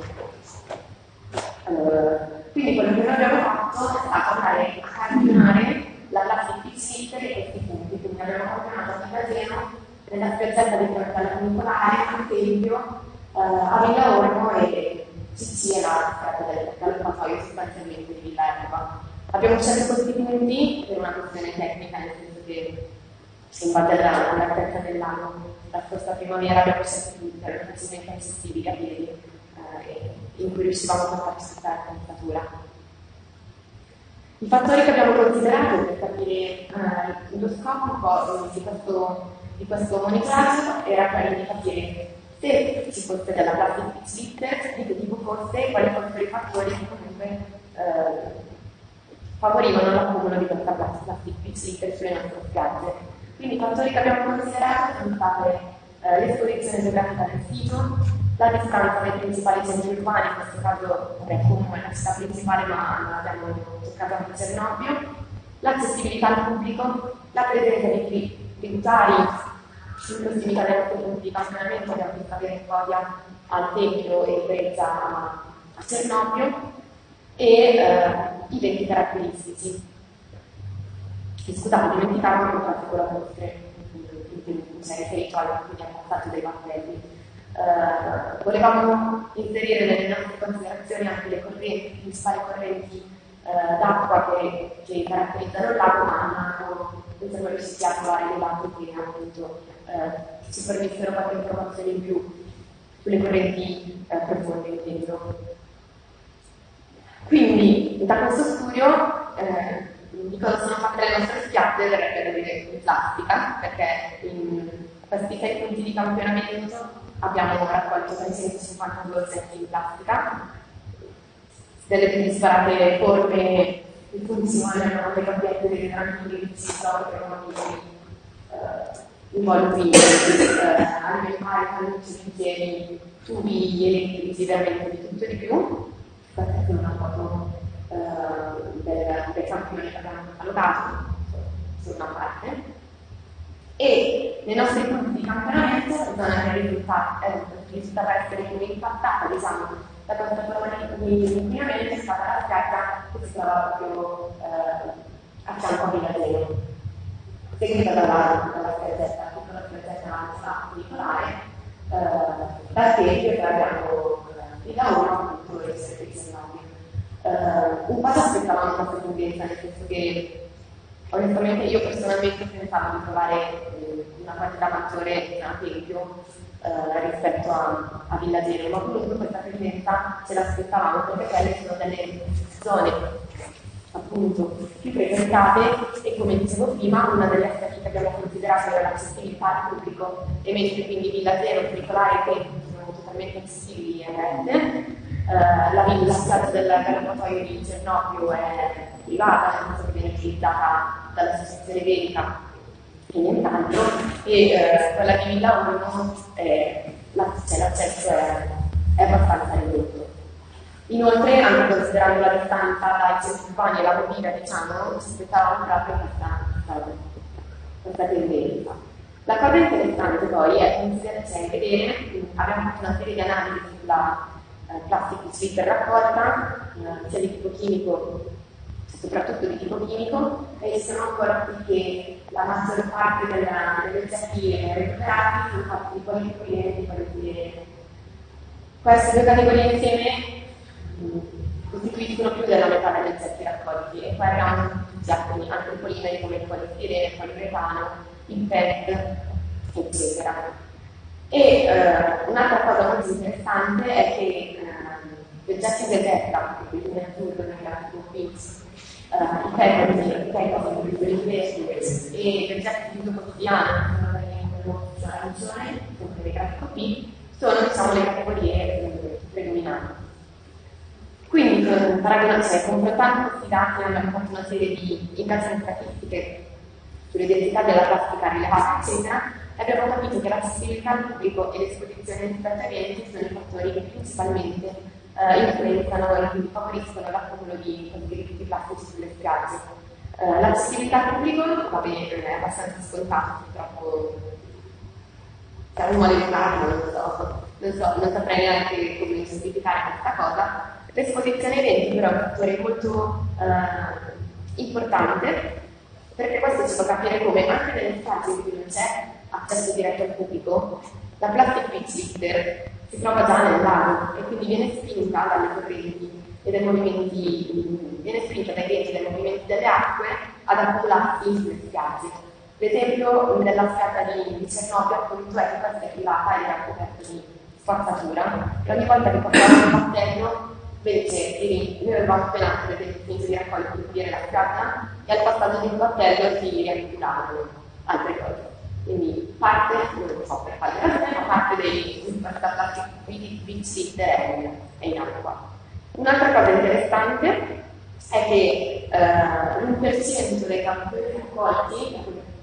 Quindi quello che noi abbiamo fatto è stato andare a campionare la Plastic Beach Litter e questi punti, quindi abbiamo campionato a Casino, nella spiazzetta di fronte alla funicolare, ad esempio, a Villa Ormo e CC e la dall'Alpatoio sostanzialmente di Villa Erba. Abbiamo scelto questi punti per una questione tecnica, nel senso che in base all'altezza del lago la scorsa primavera abbiamo scelto punti che erano facilmente accessibili a piedi in cui riuscivamo a farci tutta la candidatura. I fattori che abbiamo considerato per capire lo scopo un po' di questo monitoraggio era quello di capire se ci fosse della plastic beach litter, di che tipo fosse e quali fossero i fattori che comunque favorivano l'accumulo di questa plastic beach litter sulle nostre spiagge. Quindi i fattori che abbiamo considerato sono state l'esposizione geografica del sito, la distanza dai principali centri urbani, in questo caso Como è la città principale ma abbiamo toccato anche Cernobbio, l'accessibilità al pubblico, la presenza di tributari in prossimità dei nostri punti di campionamento, abbiamo visto avere Fodia al Tempio e Brezza a Cernobbio, e i venti caratteristici. E scusate, ho dimenticato che infatti con la vostre c'è riferito al passaggio dei battelli. Volevamo inserire nelle nostre considerazioni anche le principali correnti d'acqua che caratterizzano il lago, ma non siamo riusciti a trovare dei dati che appunto ci fornissero qualche informazione in più sulle correnti profonde intendo. Quindi da questo studio di cosa sono fatte le nostre spiagge verrebbe da dire in plastica, perché in questi 6 punti di campionamento abbiamo raccolto 352 oggetti in plastica, delle più disparate forme di funzione, abbiamo le gabbiette dei tranquilli di ciclo, involti alimentari, cannucci, bicchieri, tubi elettrici veramente di tutto e di più. Questa è una foto del campione che abbiamo catalogato su una parte. E nei nostri punti di campionamento la zona che è risultata essere più impattata, diciamo, da questa forma di inquinamento è stata la spiaggia che si trova proprio a fianco a Villateno, seguita dalla spiaggetta, piccola spiaggetta funicolare, dal tempio che abbiamo qui da ora, appunto, il servizio nobile. Un po' ci aspettavamo questa tendenza, nel senso che onestamente io personalmente pensavo di trovare una quantità maggiore a tempio rispetto a Villateno, ma comunque questa tendenza ce l'aspettavamo perché quelle sono delle zone appunto più frequentate e, come dicevo prima, una delle aspetti che abbiamo considerato era l'accessibilità al pubblico, e mentre quindi Villateno, Funicolare e Tempio sono totalmente accessibili e aperte, la spiaggia dell'acquatoio di Cernopio è privata, nel senso che viene utilizzata dall'associazione Verica e nient'altro, e quella di Villa 1 l'accesso è abbastanza ridotto. Inoltre, anche considerando la distanza dai centri urbani e la movida, diciamo, ci aspettavamo proprio questa tendenza. La cosa interessante poi è vedere, abbiamo fatto una serie di analisi sulla plastic slip raccolta, sia di tipo chimico, soprattutto di tipo chimico, e si sono accorti che la maggior parte degli oggetti recuperati sono fatti di polipropilene e di polietilene. Queste due categorie insieme costituiscono più della metà degli oggetti raccolti, e poi abbiamo tutti altri polimeri come il poliestirene, il poliuretano, il PET, eccetera. E un'altra cosa molto interessante è che gli oggetti in deserta, quindi in azzurro, nel grafico qui, i PET e gli oggetti di uso quotidiano, che sono in arancione, sempre nel grafico qui, sono, diciamo, le categorie predominanti. Quindi, confrontando questi dati, abbiamo fatto una serie di indagini statistiche sulle densità della plastica rilevata, eccetera, e abbiamo capito che l'accessibilità al pubblico e l'esposizione ai trattamenti sono i fattori che principalmente influenzano e quindi favoriscono l'accumulo di rifiuti plastici sulle spiagge. L'accessibilità al pubblico, è abbastanza scontato, purtroppo siamo maleducati, non saprei neanche come semplificare questa cosa. L'esposizione ai eventi però è un fattore molto importante, perché questo ci fa capire come anche nelle spiagge in cui non c'è accesso diretto al pubblico, la plastic beach litter si trova già nel lago e quindi viene spinta dalle correnti e dai movimenti, viene spinta dai venti e dai movimenti delle acque ad accumularsi sulle spiagge. L'esempio della spiaggia di Cernopio, appunto, è che questa è privata ed era coperta di spazzatura, e ogni volta che passava un battello, noi avevamo appena finito di raccogliere per pulire la spiaggia, e al passaggio di un battello si riaccumulavano altre cose. Quindi parte, non lo so per quale ragione, ma parte di questa beach litter è in acqua. Un'altra cosa interessante è che l'1% dei campioni raccolti,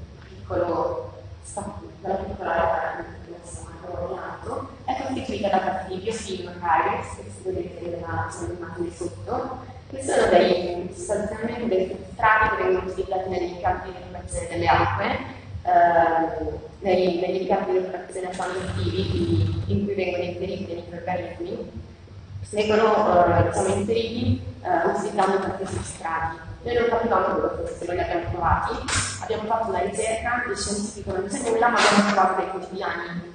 quella piccola area in alto, è costituita da questi biofilm Pyrex, che si vedete nell'immagine sotto, che sono sostanzialmente dei strati che vengono utilizzati negli impianti di educazione delle acque, negli impianti di educazione estivi in cui vengono inseriti dei microrganismi, vengono inseriti utilizzando questi substrati. Noi non capivamo quello che noi li abbiamo trovati, abbiamo fatto una ricerca, il scientifico non c'è nulla, ma abbiamo trovato dei quotidiani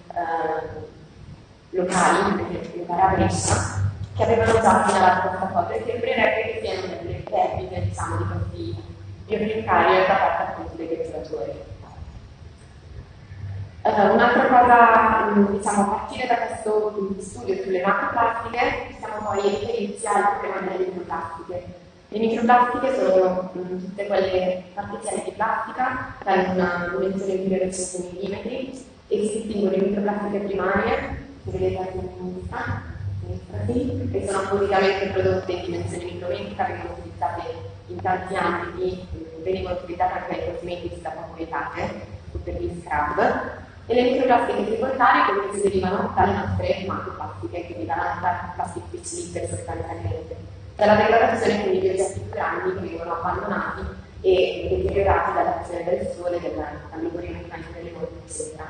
locali, a Brescia, che avevano già segnalato questa cosa, e sembrerebbe che siano delle perdite, diciamo, di questi biofilm da parte appunto dei depuratori. Un'altra cosa, diciamo, a partire da questo studio sulle macroplastiche, possiamo poi riferirci al problema delle microplastiche. Le microplastiche sono tutte quelle particelle di plastica che hanno una dimensione inferiore ai 100 mm, e si distinguono le microplastiche primarie, che vedete a sinistra, che sono appositamente prodotte in dimensione micrometrica, vengono utilizzate in tanti ambiti, vengono utilizzate anche nei cosmetici da poco vietate, per gli scrub, E le microplastiche secondarie come si derivano dalle nostre macroplastiche, quindi dalla plastic litter sostanzialmente, dalla degradazione quindi di oggetti più grandi che vengono abbandonati e deteriorati dall'azione del sole, dall'algoritmo meccanico delle nodi, eccetera.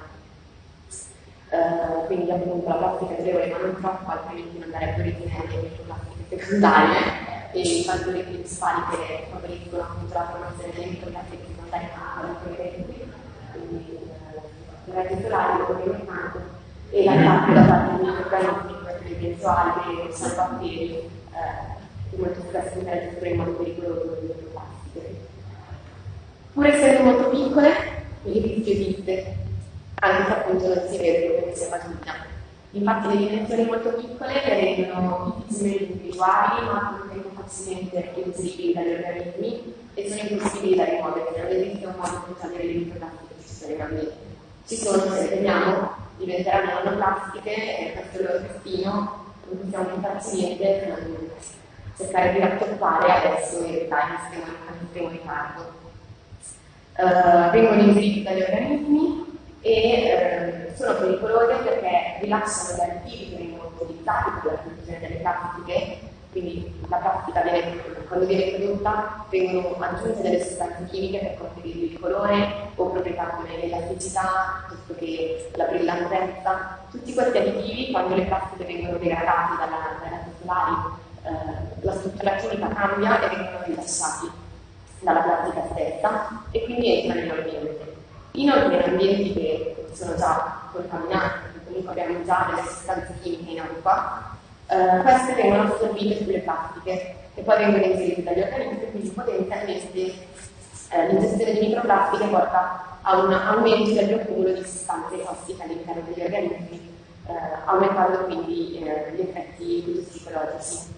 Quindi appunto la plastica è durevole ma non troppo, altrimenti non darebbe origine alle microplastiche secondarie, e i fattori principali che favoriscono appunto la formazione delle microplastiche secondarie sono quindi il raggio solare, l'algoritmo meccanico e l'attacco da parte di microorganismi come le benzoalghe, i batteri, che molto spesso interagiscono in modo pericoloso con le microplastiche. Pur essendo molto piccole, il rischio esiste, anche se appunto non si vede come sia facilità. Infatti le dimensioni molto piccole le rendono difficilmente individuabili, ma al tempo facilmente inseribili dagli organismi e sono impossibili da rimuovere, non esiste un modo per togliere le microplastiche che ci sono in ambiente. Ci sono, se le teniamo, diventeranno nanoplastiche e questo è il loro destino, non possiamo più facilmente cercare di rattoppare adesso in realtà in estremo ritardo. Vengono inseriti dagli organismi e sono pericolose perché rilasciano gli additivi che vengono utilizzati per la produzione delle plastiche, quindi la plastica quando viene prodotta vengono aggiunte delle sostanze chimiche per conferirgli il colore o proprietà come l'elasticità, piuttosto che la brillantezza. Tutti questi additivi, quando le plastiche vengono degradate dai raggi solari, la struttura chimica cambia e vengono rilasciati dalla plastica stessa e quindi entrano in ambiente. Inoltre in ambienti che sono già contaminati, comunque abbiamo già delle sostanze chimiche in acqua, queste vengono assorbite sulle plastiche e poi vengono inserite dagli organismi, quindi potenzialmente l'ingestione di microplastiche porta a un aumento dell'accumulo di sostanze tossiche all'interno degli organismi, aumentando quindi gli effetti tossicologici.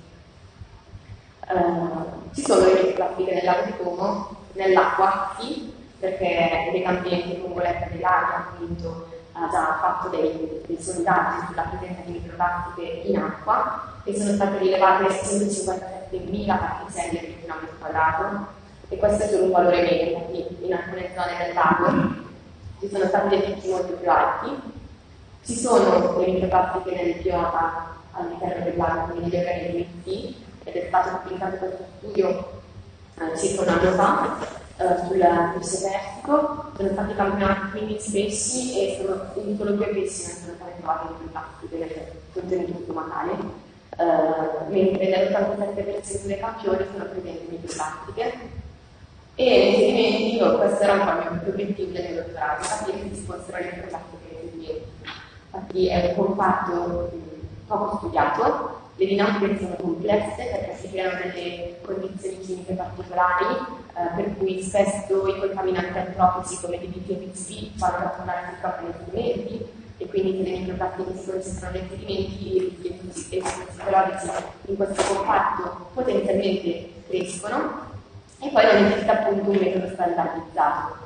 Ci sono le microplastiche nel lago di Como, nell'acqua sì, perché l'ambiente con molecola dell'aria appunto ha già fatto dei sondaggi sulla presenza di microplastiche in acqua e sono state rilevate 157.000 particelle per chilometro quadrato e questo è solo un valore medio, infatti in alcune zone del lago ci sono stati dei picchi molto più alti. Ci sono le microplastiche nel biota all'interno del lago, quindi gli organismi sì, ed è stato pubblicato questo studio circa un anno fa sul pesce persico. Sono stati campionati 15 pesci e in solo 2 pesci non sono state trovate microplastiche nel contenuto stomacale, mentre nell'87% dei campioni sono presenti microplastiche. E nei sedimenti, questo era un po' il mio obiettivo del dottorato, capire se si fossero le microplastiche nei sedimenti. Infatti è un comparto poco studiato. Le dinamiche sono complesse perché si creano delle condizioni chimiche particolari, per cui spesso i contaminanti antropici come DDT e PCB fanno catturarsi proprio nei sedimenti e quindi se le microplastiche si concentrano nei sedimenti i rischi tossicologici in questo comparto potenzialmente crescono e poi non esiste appunto un metodo standardizzato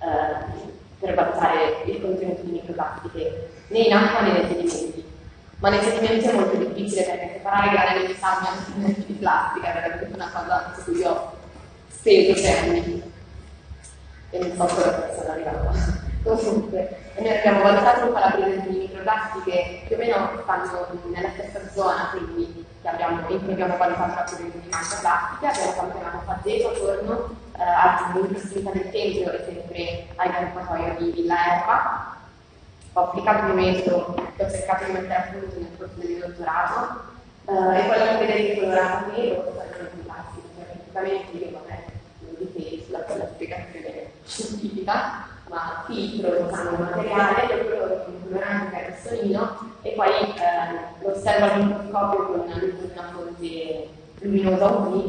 per valutare il contenuto di microplastiche né in acqua né nei sedimenti. Ma nei sedimenti è molto difficile perché separare granelli di sabbia di plastica è veramente una cosa su cui ho speso tempi e non so cosa sono arrivata. Comunque, noi abbiamo valutato un po' la presenza di microplastiche più o meno stanno nella stessa zona, quindi in cui abbiamo valutato la presenza di microplastiche. Abbiamo campionato Fazzeto, Torno, in prossimità del Tempio e sempre all'aeroporto di Villa Erba. Ho applicato un metodo che ho cercato di mettere a punto nel corso del dottorato e quello che vedete colorato nero sono i plastici, praticamente io non dipende sulla spiegazione scientifica, ma filtro il materiale, lo coloro con un colorante che è rossonino e poi lo osservo al microscopio con una fonte luminosa UV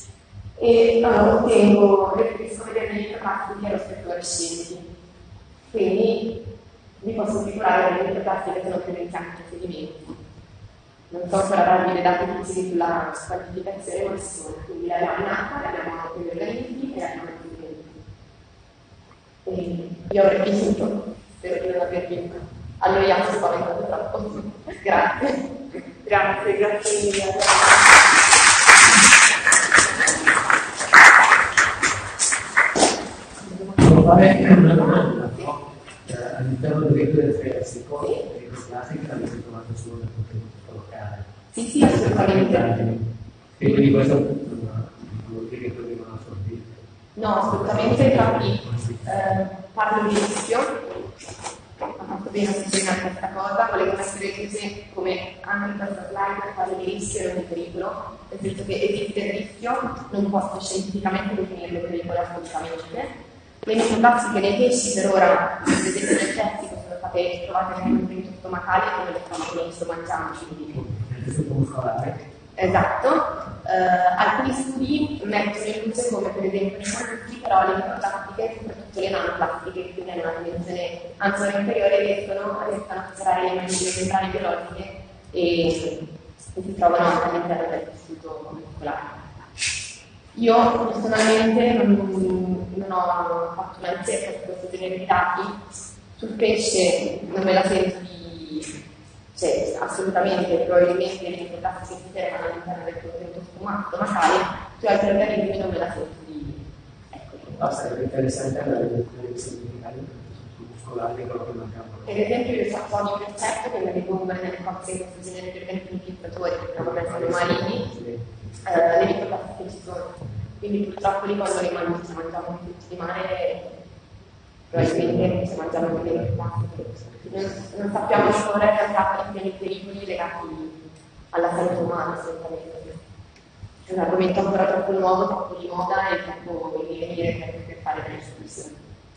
e riesco a vedere le microplastiche allo fluorescenti. Quindi vi posso assicurare che le microplastiche sono presenti anche nei sedimenti. Non so se darvi le date utili sulla quantificazione, ma ci sono. Quindi le abbiamo in acqua, le abbiamo negli organismi e le abbiamo nei sedimenti. Io avrei finito, spero di non avervi annoiato spaventato troppo. Grazie. Grazie mille. Vabbè, una domanda, no? all'interno del retro del fersico, le microplastiche l'abbiamo trovato solo nel contenuto locale. Sì, assolutamente. E quindi questo vuol dire che poi vengono assorbite. No, assolutamente, infatti parlo di rischio, ha fatto bene a sottolineare questa cosa, volevo mettere in luce come anche in questa slide parlo di rischio e non di pericolo, nel senso che esiste il rischio, non posso scientificamente definirlo pericolo assolutamente. Le microplastiche nei pesci per ora, ad esempio nel pezzico, sono state trovate nel contenuto stomacale come le stomaco mangianti, quindi esatto. Alcuni studi mettono in luce come per esempio nei molluschi, però le microplastiche, soprattutto le nanoplastiche, quindi hanno una dimensione ancora inferiore, riescono a superare le membrane biologiche e si trovano anche all'interno del tessuto molecolare. Io personalmente non ho fatto una ricerca su questo genere di dati, sul pesce non me la sento di... Cioè, assolutamente, probabilmente le microplastiche si fermano all'interno del contenuto stomacale, su altri organismi non me la sento di... Ecco. Sarebbe interessante andare a vedere se muscolari proprio mancano. Per esempio io so ogni concetto che nelle bombe, nelle cozze di questo genere di organi infiltratori, che vabbè sono marini, le microplastiche ci sono. Quindi purtroppo lì quando le mangiamo tutti di mare, probabilmente ci mangiamo anche le plastiche. Non sappiamo ancora in realtà quali siano i pericoli legati alla salute umana, assolutamente. È un argomento ancora troppo nuovo, troppo di moda e troppo in divenire per fare delle discussioni.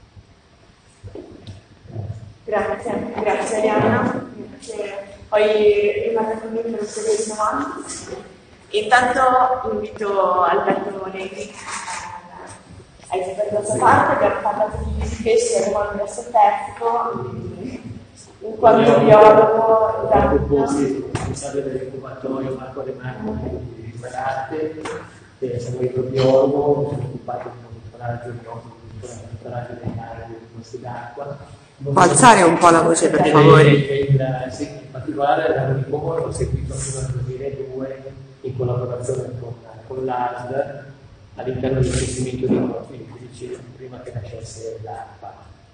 Grazie Arianna. Poi rimanere con me per seguire avanti. Intanto invito Alberto Negri a esporre la sua parte. Abbiamo parlato di pesci e ruolo del sotterfico in quanto biologo. Responsabile dell'incubatorio Marco De Marco di Guarate, sono idrobiologo, mi sono occupato di monitoraggio dei mari dei corsi d'acqua. Può alzare un po' la voce per favore? Sì, in particolare l'anno di Como l'ho seguito fino al 2002 in collaborazione con l'ASD all'interno del crescimento di profili fisici prima che nascesse l'acqua.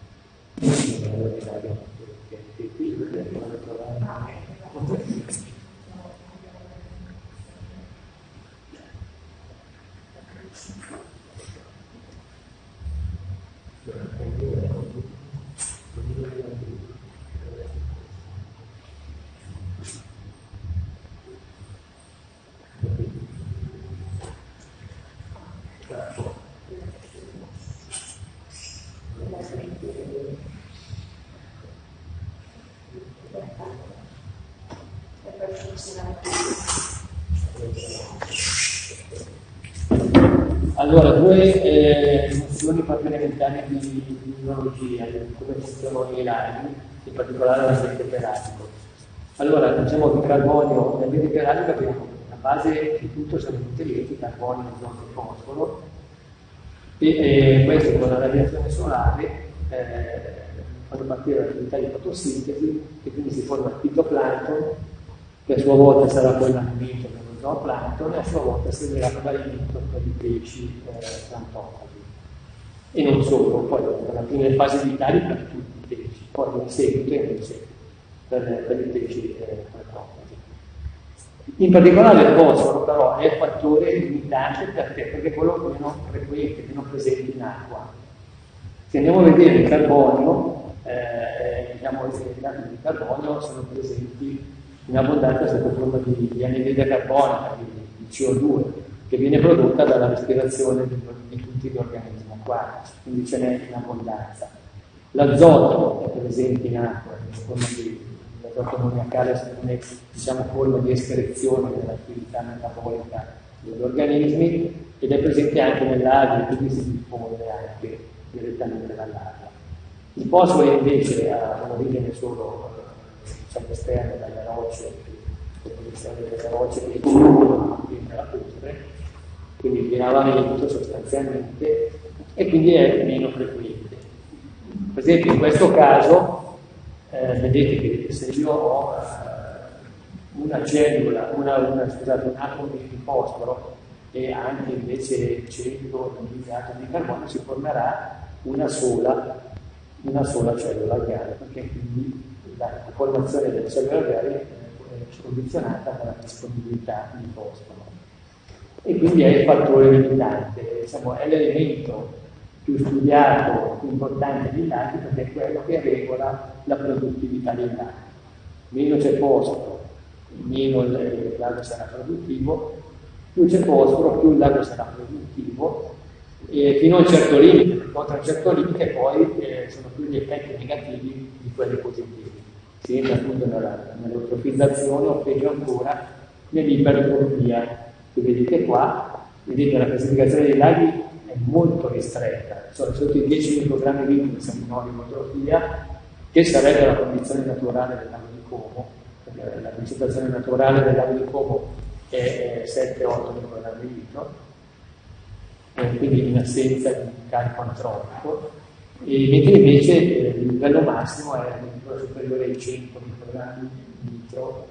Allora, due nozioni proprio elementari di immunologia, di come funzionano i raggi, in particolare l'ambiente peratico. Allora, diciamo che il carbonio, nell'ambiente peratico abbiamo la base di tutto, sono tutti lieti, carbonio, azoto e fosforo, e questo con la radiazione solare fanno partire l'attività di fotosintesi e quindi si forma il fitoplancton, che a sua volta sarà poi l'alimento per lo zooplancton e a sua volta servirà come alimento per i pesci plantofagi. E non solo, poi nella prima fase vitale per tutti i pesci, poi in seguito invece per i pesci plantofagi. In particolare il fosforo però è un fattore limitante perché è quello meno frequente, meno presente in acqua. Se andiamo a vedere il carbonio, diciamo che i dati di carbonio sono presenti in abbondanza sotto forma di anidride carbonica, di CO2, che viene prodotta dalla respirazione di tutti gli organismi acquatici, quindi ce n'è in abbondanza. L'azoto è presente in acqua, in forma di l'azoto ammoniacale, diciamo forma di escrezione dell'attività metabolica degli organismi ed è presente anche nell'aria, quindi si diffonde anche direttamente dall'aria. Il fosforo invece ha un'origine solo esterna dalle rocce, delle rocce che circolano dentro la polvere, quindi il rinnovamento sostanzialmente, e quindi è meno frequente. Per esempio in questo caso vedete che se io ho una cellula, un atomo di fosforo e anche invece 100 atomi di carbonio, si formerà una sola una sola cellula alveare, perché quindi la formazione delle cellule alveari è condizionata dalla disponibilità di fosforo. E quindi è il fattore limitante, diciamo, è l'elemento più studiato, più importante dei laghi, perché è quello che regola la produttività dei laghi. Meno c'è fosforo, meno il lago sarà produttivo, più c'è fosforo, più il lago sarà produttivo, fino a un certo limite, perché oltre a un certo limite poi sono più gli effetti negativi di quelli positivi. Si entra appunto nell'eutrofizzazione o peggio ancora nell'ipertrofia. Che vedete qua, vedete la classificazione dei laghi è molto ristretta, sono sotto i 10 microgrammi litri siamo in ipotrofia, che sarebbe la condizione naturale del lago di Como, perché la concentrazione naturale del lago di Como è 7-8 microgrammi litro, quindi in assenza di carico antropico, mentre invece il livello massimo è addirittura superiore ai 100 microgrammi litro.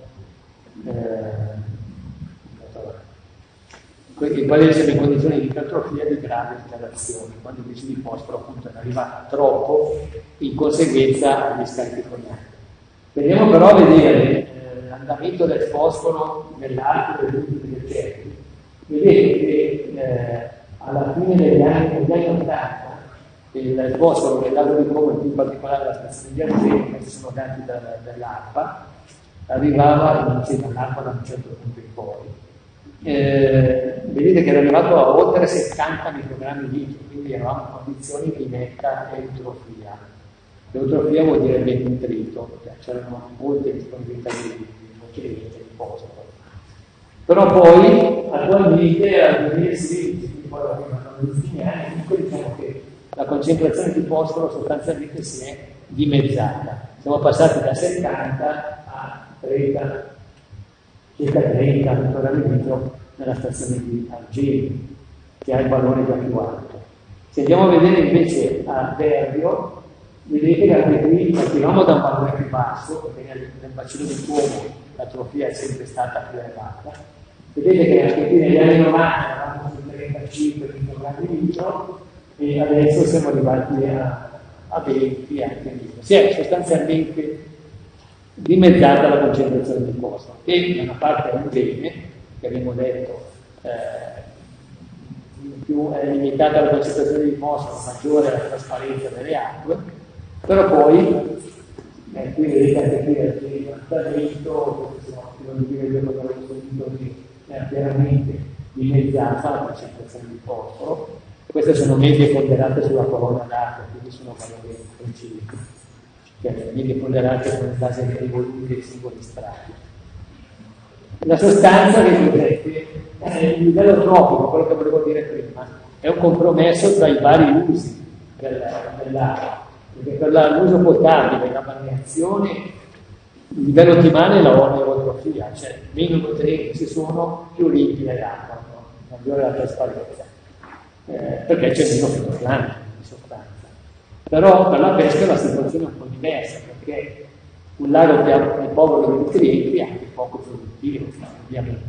E poi siamo in condizioni di ipertrofia di grave alterazione, quando invece di fosforo appunto ne arriva troppo in conseguenza agli scarichi foniali. Andiamo però a vedere l'andamento del fosforo nell'arco degli ultimi decenni. Vedete che alla fine degli anni 80 il fosforo del lago di Como, in particolare la stazione di Argenti, questi sono dati dall'ARPA, arrivava insieme all'ARPA da un certo punto in poi. Vedete che era arrivato a oltre 70 microgrammi litro, quindi eravamo in condizioni di netta eutrofia. L'eutrofia vuol dire ben nutrito, c'erano molte disponibilità di nutrienti, di fosforo. Però poi, attualmente, al 2016, quindi poi la prima degli ultimi anni, comunque diciamo che la concentrazione di fosforo sostanzialmente si è dimezzata. Siamo passati da 70 a 30, circa 30 microgrammi litro nella stazione di Argenti, che ha il valore già più alto. Se andiamo a vedere invece a Derbio, vedete che anche qui partivamo da un valore più basso, perché nel bacino di Como l'atrofia è sempre stata più elevata. Vedete che anche qui negli anni 90 eravamo su 35 microgrammi litro e adesso siamo arrivati a 20 anche lì. Si è sostanzialmente dimezzata la concentrazione di fosforo, che da una parte è un bene, che abbiamo detto, più è limitata la concentrazione di fosforo, maggiore la trasparenza delle acque, però poi, qui vedete anche qui il trattamento, non dire che avevo sentito che è chiaramente dimezzata la concentrazione di fosforo. Queste sono medie ponderate sulla colonna d'acqua, quindi sono valori precisi. Cioè, medie ponderate sono in base ai volumi dei singoli strati. La sostanza, vedete, il livello tropico, quello che volevo dire prima, è un compromesso tra i vari usi dell'acqua. Perché per l'uso potabile, la balneazione, il livello ottimale è la eutrofia, cioè meno nutrienti ci sono, più limpida è l'acqua, no? Maggiore la trasparenza, perché c'è meno fitoplancton in sostanza. Però per la pesca la situazione è un po' diversa, perché un lago che è povero di nutrienti è anche poco produttivo, ovviamente.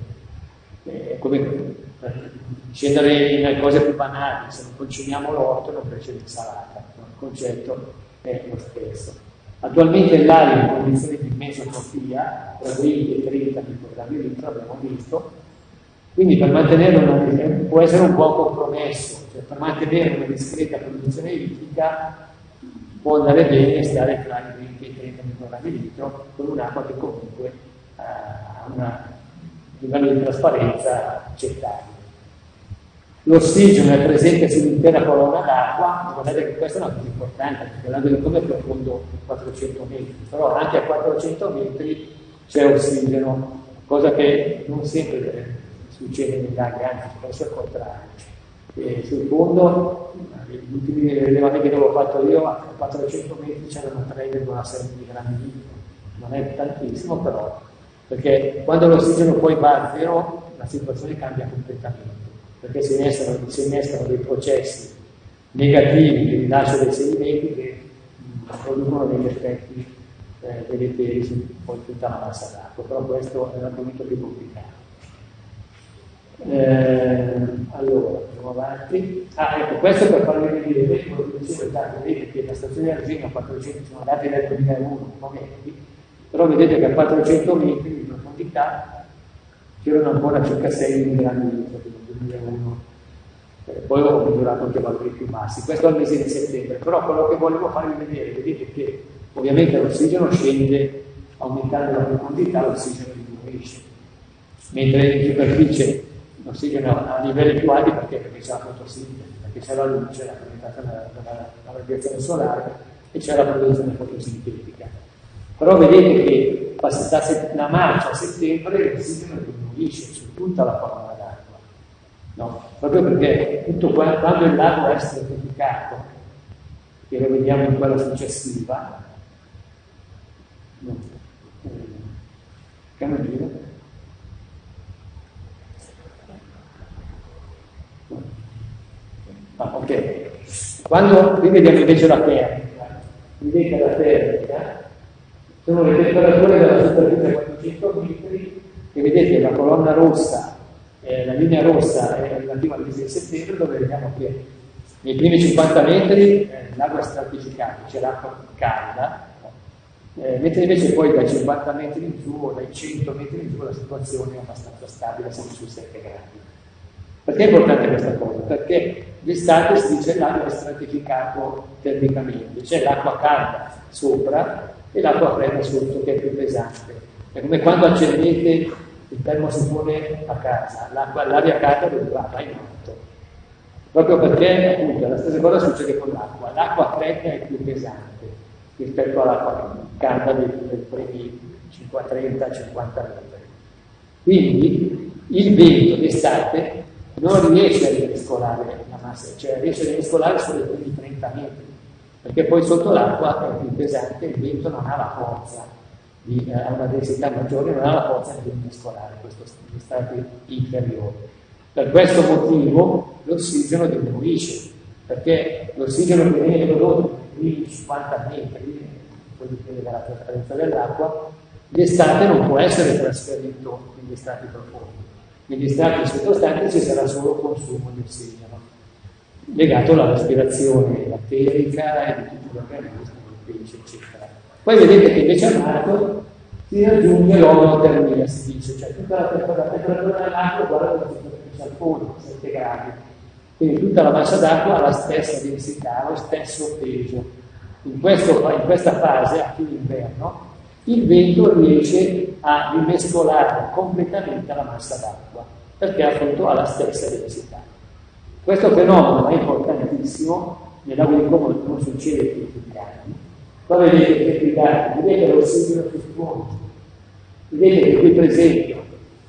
Come scendere in cose più banali, se non concimiamo l'orto non cresce l'insalata, il concetto è lo stesso. Attualmente l'aria è in condizioni di mesotrofia, tra 20 e 30 microgrammi litro, abbiamo visto, quindi per mantenere può essere un buon compromesso, cioè per mantenere una discreta produzione idrica può andare bene stare tra i 20 e i 30 microgrammi litro con un'acqua che comunque ha un livello di trasparenza accettabile. L'ossigeno è presente sull'intera colonna d'acqua, guardate che questa è una cosa importante, perché l'ago di Como è profondo 400 metri, però anche a 400 metri c'è ossigeno, cosa che non sempre succede nei laghi, anzi spesso è il contrario. Sul fondo, gli ultimi rilevamenti che avevo fatto io, a 400 metri c'erano 3,6 mg litro, non è tantissimo però, perché quando l'ossigeno poi va a zero la situazione cambia completamente. Perché si innescano dei processi negativi di rilascio dei sedimenti che producono degli effetti deleteri su poi tutta la massa d'acqua, però questo è un argomento più complicato. Allora, andiamo avanti. Ecco, questo per farvi vedere, come dicevo, vedete che la stazione di Argino 400 sono dati nel 2001 un po' vecchi, però vedete che a 400 metri di profondità c'erano ancora circa 6 migranti nel 2001. Poi ho misurato anche valori più bassi. Questo al mese di settembre, però quello che volevo farvi vedere, vedete che ovviamente l'ossigeno scende, aumentando la profondità l'ossigeno diminuisce, mentre in superficie l'ossigeno a livelli più alti perché c'è la fotosintesi, perché c'è la luce, la penetrazione della radiazione solare e c'è la produzione fotosintetica. Però vedete che passata la marcia a settembre l'ossigeno diminuisce su tutta la colonna d'acqua, no? Proprio perché tutto quando il lago è stratificato, che lo vediamo in quella successiva, che non giro. Ok. Quando qui vediamo invece la termica, vedete la termica, sono le temperature della superficie a 400 metri e vedete la colonna rossa, la linea rossa è relativa al mese di settembre, dove vediamo che nei primi 50 metri l'acqua è stratificata, c'è l'acqua calda, mentre invece poi dai 50 metri in giù o dai 100 metri in giù la situazione è abbastanza stabile, siamo sui 7 gradi. Perché è importante questa cosa? Perché d'estate si dice che l'acqua è stratificato termicamente, c'è l'acqua calda sopra e l'acqua fredda sotto che è più pesante. È come quando accendete il termosifone a casa, l'aria calda va in alto. Proprio perché appunto la stessa cosa succede con l'acqua. L'acqua fredda è più pesante rispetto all'acqua calda dei primi 30-50 metri. Quindi il vento d'estate non riesce a rimescolare la massa, cioè riesce a rimescolare solo i primi 30 metri, perché poi sotto l'acqua è più pesante, il vento non ha la forza, ha una densità maggiore, non ha la forza di rimescolare gli strati inferiori. Per questo motivo l'ossigeno diminuisce, perché l'ossigeno che viene prodotto nei primi 50 metri, poi dipende dalla trasparenza dell'acqua, d'estate non può essere trasferito negli strati profondi. Negli strati sottostanti ci sarà solo consumo di ossigeno, legato alla respirazione batterica e di tutti gli organismi, il pesce, eccetera. Poi vedete che invece a marzo si raggiunge l'omotermia, si dice, cioè tutta la temperatura dell'acqua guarda la superficie al fondo, 7 gradi. Quindi tutta la massa d'acqua ha la stessa densità, lo stesso peso. In questa fase, a fine inverno, il vento riesce a rimescolare completamente la massa d'acqua, perché appunto ha la stessa densità. Questo fenomeno è importantissimo, nel lago di Como non succede tutti gli anni. Qua vedete che qui dati, vedete l'ossigeno che sfonda. Vedete che qui per esempio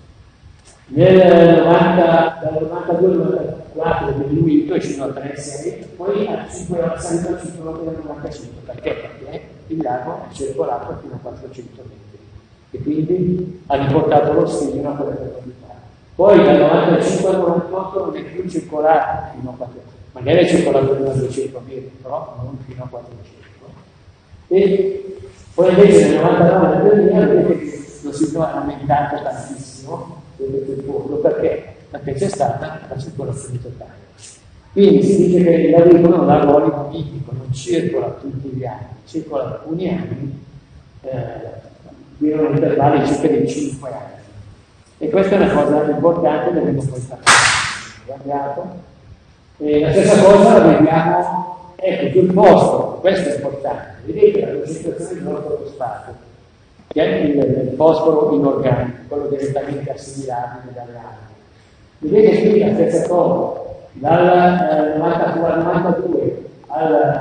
dal 92 al 94 è diminuito e fino a 3,6, poi a 5 è salito al 5 del 95. Perché? Perché il lago è circolato fino a 400 metri e quindi ha riportato l'ossigeno a quella profondità. Poi dal 95 al 98 non è più circolato fino a 400, magari è circolato fino a 200 metri, però non fino a 400. E poi invece nel 99 e nel 2000 vedete che l'ossigeno è aumentato tantissimo il fondo, perché c'è stata la circolazione totale. Quindi si dice che il lago di Como è un lago oligomitico, non circola tutti gli anni, circola alcuni anni, durano intervalli circa di 5 anni. E questa è una cosa importante, ne abbiamo poi parlato. E la stessa cosa la vediamo, ecco, sul fosforo, questo è importante. Vedete la concentrazione di fosfato, che è il fosforo inorganico, quello direttamente assimilabile dalle alghe. Vedete qui la stessa cosa, dal 92 al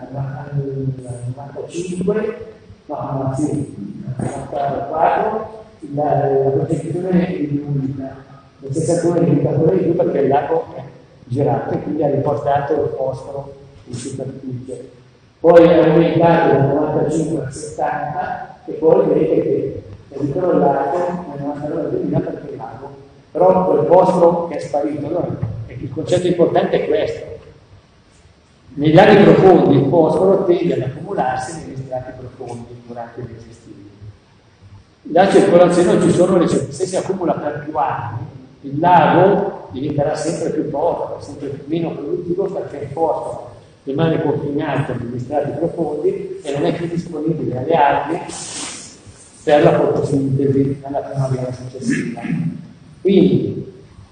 95, no, sì, 94, la concentrazione è diminuita, la stessa cosa è indicatore di più perché il lago è girato e quindi ha riportato il fosforo in superficie. Poi è aumentato dal 95 al 70 e poi vedete che è ritornato nel 99 al 2000 perché il lago, però quel fosforo che è sparito, no? E il concetto importante è questo: nei laghi profondi il fosforo tende ad accumularsi negli strati profondi durante gli estivi. La circolazione non ci sono le, se si accumula per più anni, il lago diventerà sempre più povero, sempre meno produttivo, perché il fosforo rimane confinato negli strati profondi e non è più disponibile alle alghe per la fotosintesi nella primavera successiva. Quindi,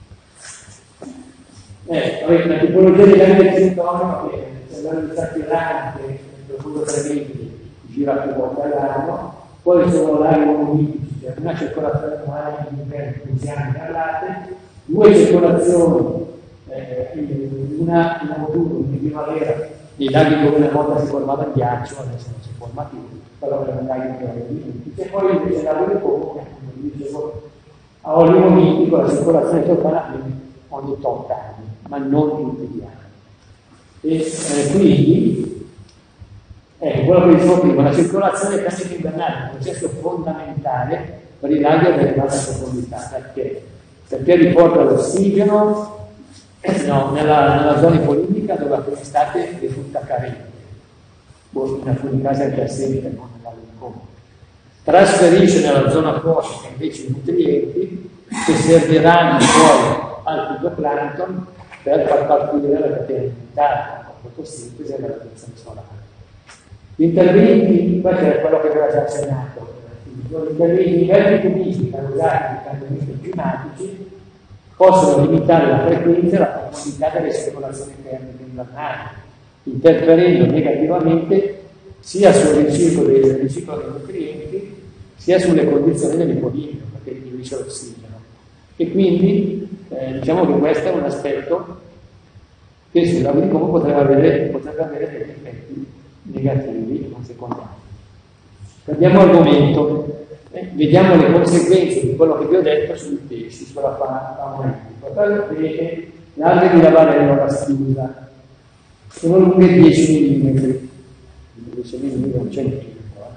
la tipologia di laghi del sintomo, che sembra di saturante, il profondo 3 metri, gira più volte all'anno, poi sono laghi monolitici, cioè una circolazione annuale di 15 anni all'ate, 2 circolazioni, una in autunno, in primavera, dei laghi dove una volta si formava il ghiaccio, adesso non si forma più, però è un lago monolitici, e poi invece lago di Como, come dicevo, a olio monolitico la circolazione totale avviene ogni 8 anni, ma non tutti gli anni. E quindi, quello che dicevo prima, la circolazione termica invernale è un processo fondamentale per i laghi ad elevata profondità. Perché? Perché riporta l'ossigeno nella zona ipolimica dove alcune estate risulta carente, in alcuni casi anche assente, non nella Como. Trasferisce nella zona fosca invece i nutrienti che serviranno poi al fitoplancton per far partire la catena alimentare, la fotosintesi e la radiazione solare. Gli interventi, questo è quello che aveva già accennato, gli interventi verticumiti causati dai cambiamenti climatici possono limitare la frequenza e la profondità delle circolazioni termiche invernali, interferendo negativamente sia sul riciclo dei nutrienti sia sulle condizioni dell'equilibrio, perché diminuisce l'ossigeno. E quindi diciamo che questo è un aspetto che sul lago di Como potrebbe avere degli effetti negativi, non secondari. Cambiamo argomento, vediamo le conseguenze di quello che vi ho detto sui pesci, sulla fauna ittica. Vedete l'alga di Lavarello la schiusa, sono lunghe 10 mm, 10 mm è un centimetro,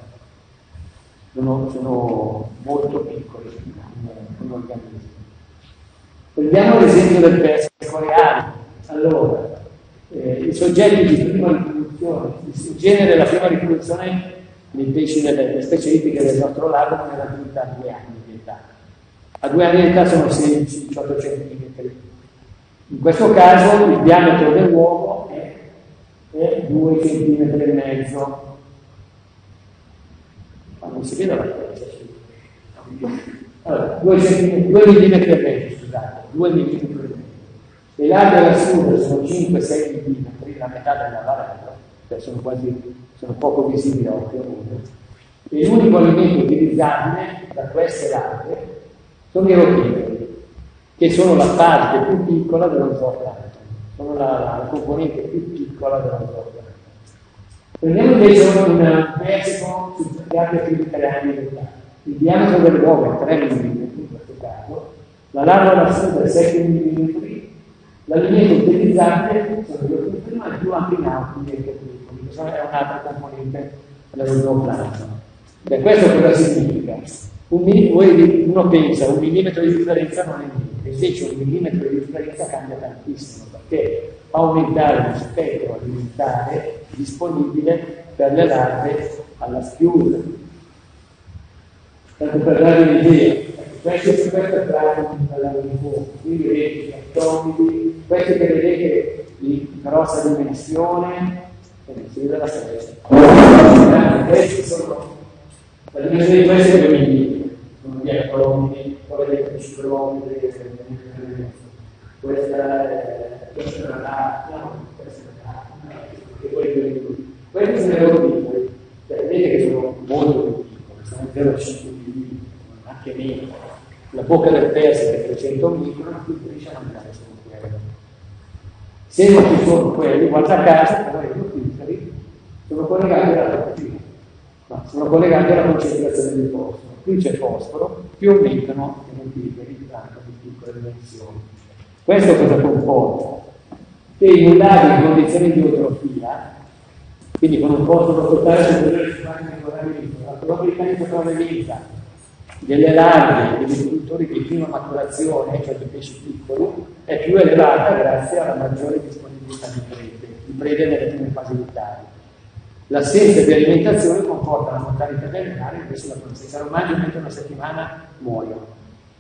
sono molto piccole come organismi. Prendiamo l'esempio del pesce reale. Allora, i soggetti di prima riproduzione, in genere la prima riproduzione dei pesci delle specie ittiche del nostro lago non era giunta a 2 anni di età. A 2 anni di età sono 16-18 cm. In questo caso il diametro dell'uovo è 2,5 cm. Ma non si vede la testa. Allora, 2 mm, scusate, 2 mm. Le larve lassù sono 5-6 mm, la metà del Lavarello, cioè sono poco visibili a occhio nudo. E l'unico alimento utilizzabile da queste larve sono i rotiferi, che sono la parte più piccola dello zooplancton, sono la componente più piccola dello zooplancton. Prendiamo invece un messico sul diametro più di 3 anni di età. Il diametro dell'uovo è 3 mm in questo caso, la larva lassù è 7 mm. L'alimento utilizzabile sono gli rotiferi, ma più anche in altri che è un'altra componente dello zooplancton. Questo cosa significa? Uno pensa 1 millimetro di differenza non è niente, invece 1 millimetro di differenza cambia tantissimo, perché fa aumentare lo spettro alimentare disponibile per le larve alla schiusa. Tanto per dare un'idea, questo è tratto dalla fuoco, quindi vedete gli attomidi, questi che vedete di grossa dimensione, si vede la stessa. Questi sono, la dimensione di questi è 2 mm, sono gli attomidi, poi vedete i ciclomidi, questa è la e poi 2 mm. Questi sono i loro piccoli, vedete che sono molto più piccoli, sono 0,5 mm, anche meno. La bocca del persico è 300 micron, qui riesce a mangiare solo quello. Se non ci sono quelli, guarda caso, però i rotiferi sono collegati alla proteina, ma sono collegati alla concentrazione di fosforo. Più c'è fosforo, più aumentano i rotiferi anche di piccole dimensioni. Questo cosa comporta? Che in un lago in condizioni di eutrofia, quindi con un fosforo totale superiore al 50 la probabilità di sopravvivenza delle larve dei produttori di prima maturazione, cioè di pesci piccoli, è più elevata grazie alla maggiore disponibilità di prede nelle prime fasi vitali. L'assenza di alimentazione comporta la mortalità delle larve, invece se non mangiano dentro una settimana muoiono.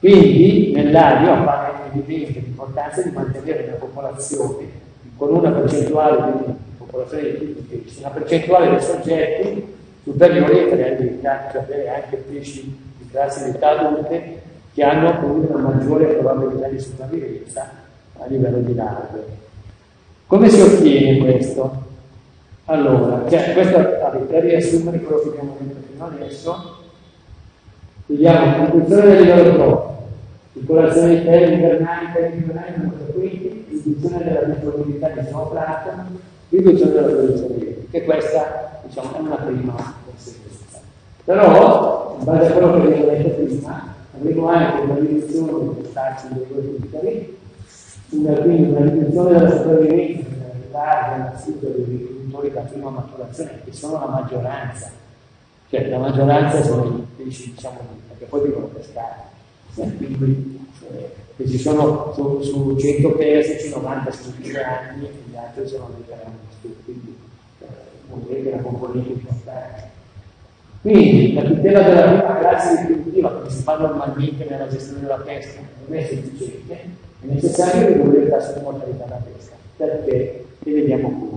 Quindi nell'aria appare evidente l'importanza di mantenere la popolazione con una percentuale di popolazione di tutti i pesci, una percentuale dei soggetti superiore ai 3 anni di età, cioè avere anche pesci di classe di età adulte che hanno quindi una maggiore probabilità di sopravvivenza a livello di larve. Come si ottiene questo? Allora, questo per riassumere quello che abbiamo detto fino adesso, vediamo riduzione del livello troppo, circolazione di terra invernali, molto frequenti, riduzione della disponibilità di zooplancton, riduzione della produzione di idrica, che questa diciamo, è una prima conseguenza. Però, in base a quello che abbiamo detto prima, avremo anche una riduzione dei tassi dei piccoli, quindi una riduzione della sopravvivenza dell'assiduo dei riproduttori da prima maturazione, che sono la maggioranza, cioè la maggioranza sono i pesci, diciamo, perché poi devono pescare. Quindi che ci sono su 100 persici, 90 sono 2 anni e gli altri sono dei grandi, quindi vuol dire che è una componente importante. Quindi la tutela della prima classe riproduttiva, che si fa normalmente nella gestione della pesca, non è sufficiente, è necessario ridurre il tasso di mortalità da pesca. Perché? E vediamo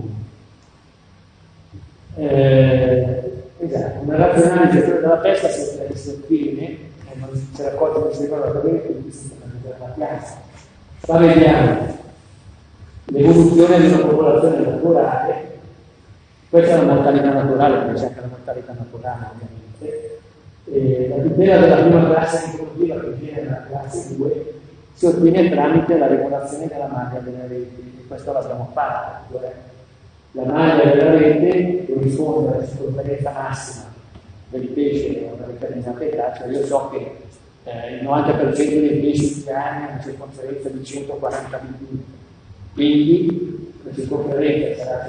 come. Esatto, una razionale gestione della pesca si ottiene, non si raccolta non si ricorda bene, quindi si sta la piazza. Qua vediamo l'evoluzione di una popolazione naturale. Questa è la mortalità naturale, perché c'è anche la mortalità naturale ovviamente. La tutela della prima classe riproduttiva che viene dalla classe 2 si ottiene tramite la regolazione della maglia delle reti, e questo l'abbiamo fatto, cioè la maglia della rete corrisponde alla circonferenza massima del pesce a una determinata età, cioè io so che il 90% dei pesci che hanno una circonferenza di 140 mm, quindi la circonferenza sarà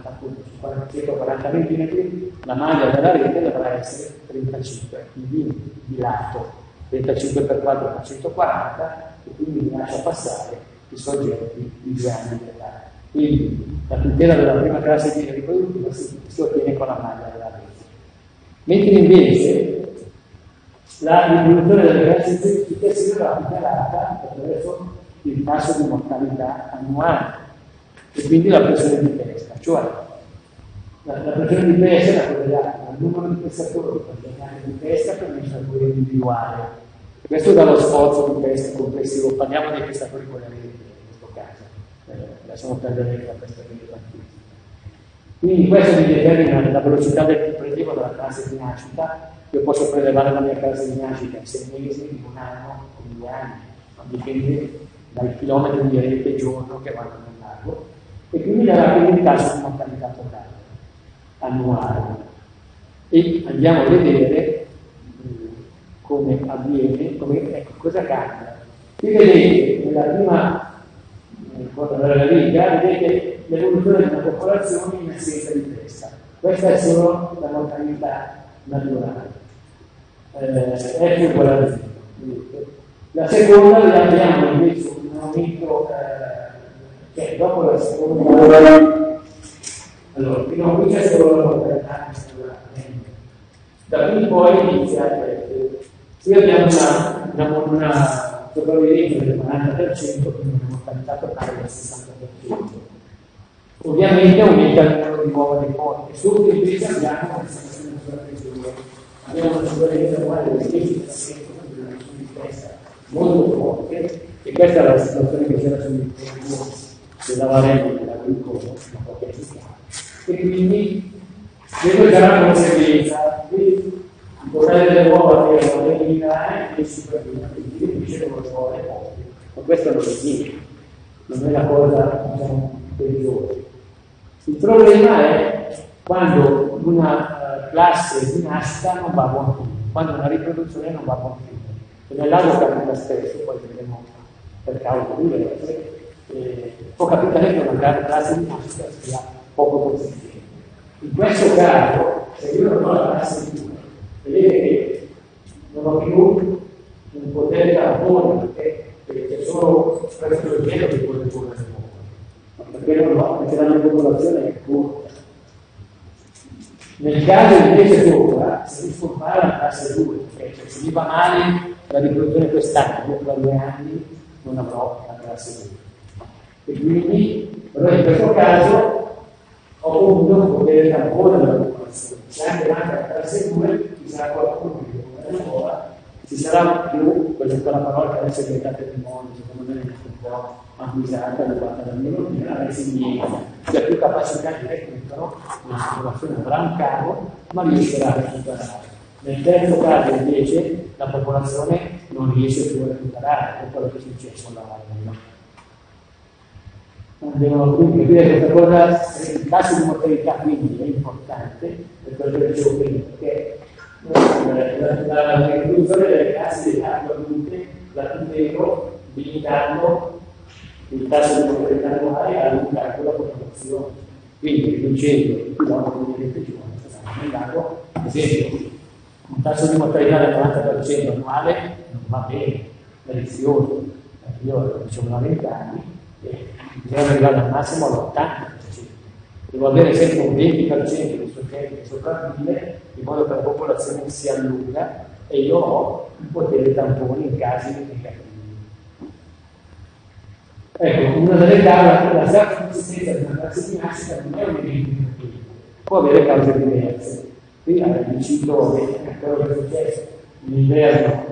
140 mm, la maglia della rete dovrà essere 35 mm di lato, 35 per 4 per 140, e quindi mi lascia passare i soggetti di 2 anni di età. Quindi la tutela della prima classe di riproduttiva si ottiene con la maglia della rete. Mentre invece la riproduzione delle classi successive va tutelata attraverso il tasso di mortalità annuale e quindi la pressione di pesca, cioè la pressione di pesca è collegata al numero di pescatori per gli anni di pesca per l'amministratore individuale. Questo dà lo sforzo di pesca complessivo, parliamo dei pescatori con le reti in questo caso, lasciamo perdere la pesca dilettantistica. Quindi questo mi determina la velocità del prelievo della classe di nascita. Io posso prelevare la mia classe di nascita in 6 mesi, in 1 anno, in 2 anni, ma dipende dai chilometri di rete giorno che vanno nel lago, e quindi darà quindi il tasso di mortalità totale annuale. E andiamo a vedere come avviene, ecco, cosa cambia. Qui vedete nella prima riga, vedete l'evoluzione di una popolazione in assenza di pesca. Questa è solo la mortalità naturale. F uguale a 0. La seconda abbiamo invece un aumento, cioè dopo la seconda. Allora, prima qui c'è solo la mortalità naturale. Da qui poi inizia qui abbiamo una sopravvivenza del 40%, quindi una mortalità totale del 60%. Ovviamente aumenta il numero di uova dei porti. Sotto invece abbiamo una situazione abbiamo una sopravvivenza annuale del 10% di pesca molto forte, e questa è la situazione che c'era sul della Varelli dell'agricoltura, una poca efficace. E quindi vedo già la conseguenza di portare delle uova che erano eliminare e si dice che vuole pochi. Ma questo non è non è la cosa, diciamo, peggiore. Il problema è quando una classe di nascita non va a buon fine, quando una riproduzione non va a buon fine. E nel lago capita spesso, poi vedremo per cause diverse, può capitare che una classe di nascita sia poco consistente. In questo caso, se io non ho la classe di 2, vedete che non ho più un potere tampone, perché c'è solo questo oggetto che può deporre le uova, perché non ho, perché la mia popolazione è corta. Nel caso invece sopra si riscontrare la classe 2, perché se mi va male la riproduzione quest'anno, io tra 2 anni non avrò la classe 2. E quindi, allora in questo caso, ho comunque un potere tampone della popolazione. Se anche manca la classe 2, ci sarà qualcuno che come la nuova, ci sarà più, questa è quella parola che adesso è diventata di mondo, secondo me è un po' acquisata, riguarda la biologia, la resilienza, cioè più capacità di recupero, la popolazione avrà un cavo, ma riuscirà a recuperare. Nel terzo caso invece la popolazione non riesce più a recuperare, è quello che è successo alla Valle. Devono quindi capire questa cosa, il tasso di mortalità quindi è importante per quello che dicevo prima, perché la riduzione delle classi delle acque adulti la tutelo limitando il tasso di mortalità annuale all'unità della popolazione, quindi riducendo il chilometro di regione nel lago, ad esempio un tasso di mortalità del 90% annuale non va bene, è rischioso. Io dicevo 20 anni e bisogna arrivare al massimo all'80%. Devo avere sempre un 20% di soggetti che sopravvive in modo che la popolazione si allunga e io ho un potere tampone in casi negativi. Ecco, una delle cause, la scarsa consistenza di una classe dinastica non è un evento negativo, può avere cause diverse. Qui vi cito quello che è successo in inverno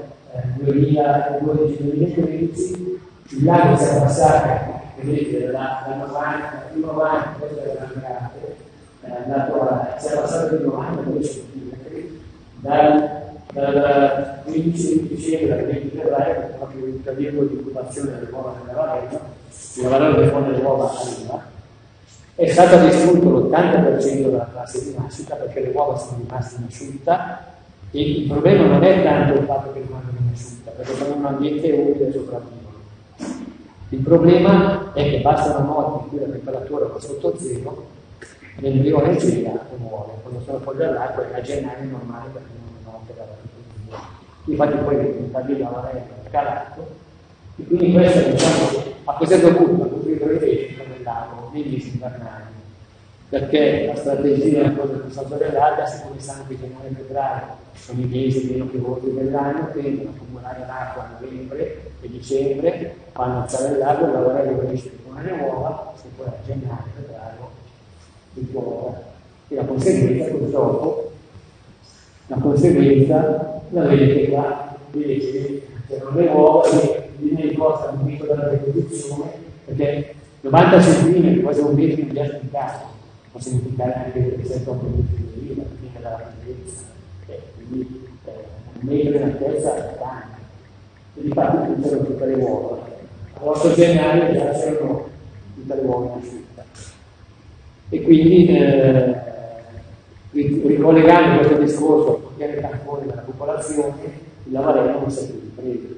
2012-2013, il lago si è abbassato, vedete, da 90, più 90, questo è grande, si è abbassato di 90 centimetri, dal 15 dicembre al 20 febbraio, proprio il periodo di occupazione delle uova nella Valenza, la Valenza che pone le uova arriva, è stata distrutta l'80% della classe di nascita perché le uova sono rimaste in asciutta e il problema non è tanto il fatto che rimangono in asciutta, perché sono in un ambiente umido e sopravvivono. Il problema è che bastano notti in cui la temperatura va sotto zero, l'embrione cela e muore. Quando sono fuori dall'acqua a gennaio è normale perché non notte va sotto zero. Infatti poi il taglio la Valenza è calato e quindi questo diciamo a cosa è dovuto? A coprire l'effetto del lago nei mesi invernali, perché la strategia è quella del salto dell'acqua, siccome sanno che gennaio e febbraio sono i mesi meno piovosi dell'anno, tendono a accumulare l'acqua a novembre e dicembre, fanno alzare il lago e la Valenza riesce a pone le uova e poi a gennaio e febbraio si piova. E la conseguenza purtroppo, la conseguenza la vedete qua, vedete che c'erano le uova e viene imposta un picco della riproduzione perché 90 cm, quasi un metro in gesto in casa, può significare anche che presenta un prodotto di vita, fine della partenza, quindi un metro in altezza è tanto. E di fatto c'erano tutte le uova. A gennaio già c'erano tutte le uova in asciutta. E quindi ricollegando questo discorso al potere tampone della popolazione, il lavaretto non si è più ripreso.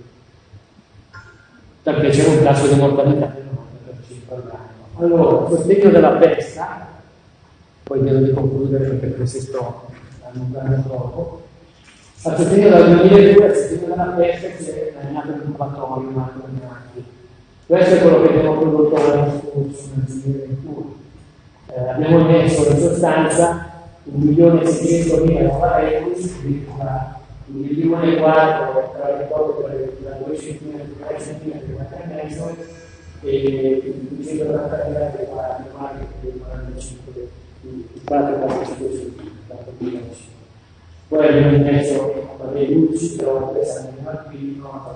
Perché c'era un tasso di mortalità del 90% all'anno. Allora, il sostegno della pesca, poi devo di concludere perché questo sto allungando troppo, a sostegno dal 2002 al sostegno della pesca c'è nato l'incubatorio, nato anche. Questo è quello che abbiamo prodotto l'anno scorso, nel 2021. Abbiamo messo in sostanza 1.600.000 lavaretti, addirittura 1.400.000 tra le cose da 2 cm, 3 cm, 4,5 e 280.000 dei 45, 4,5 cm. Poi abbiamo messo le luci, però questa è un alpino,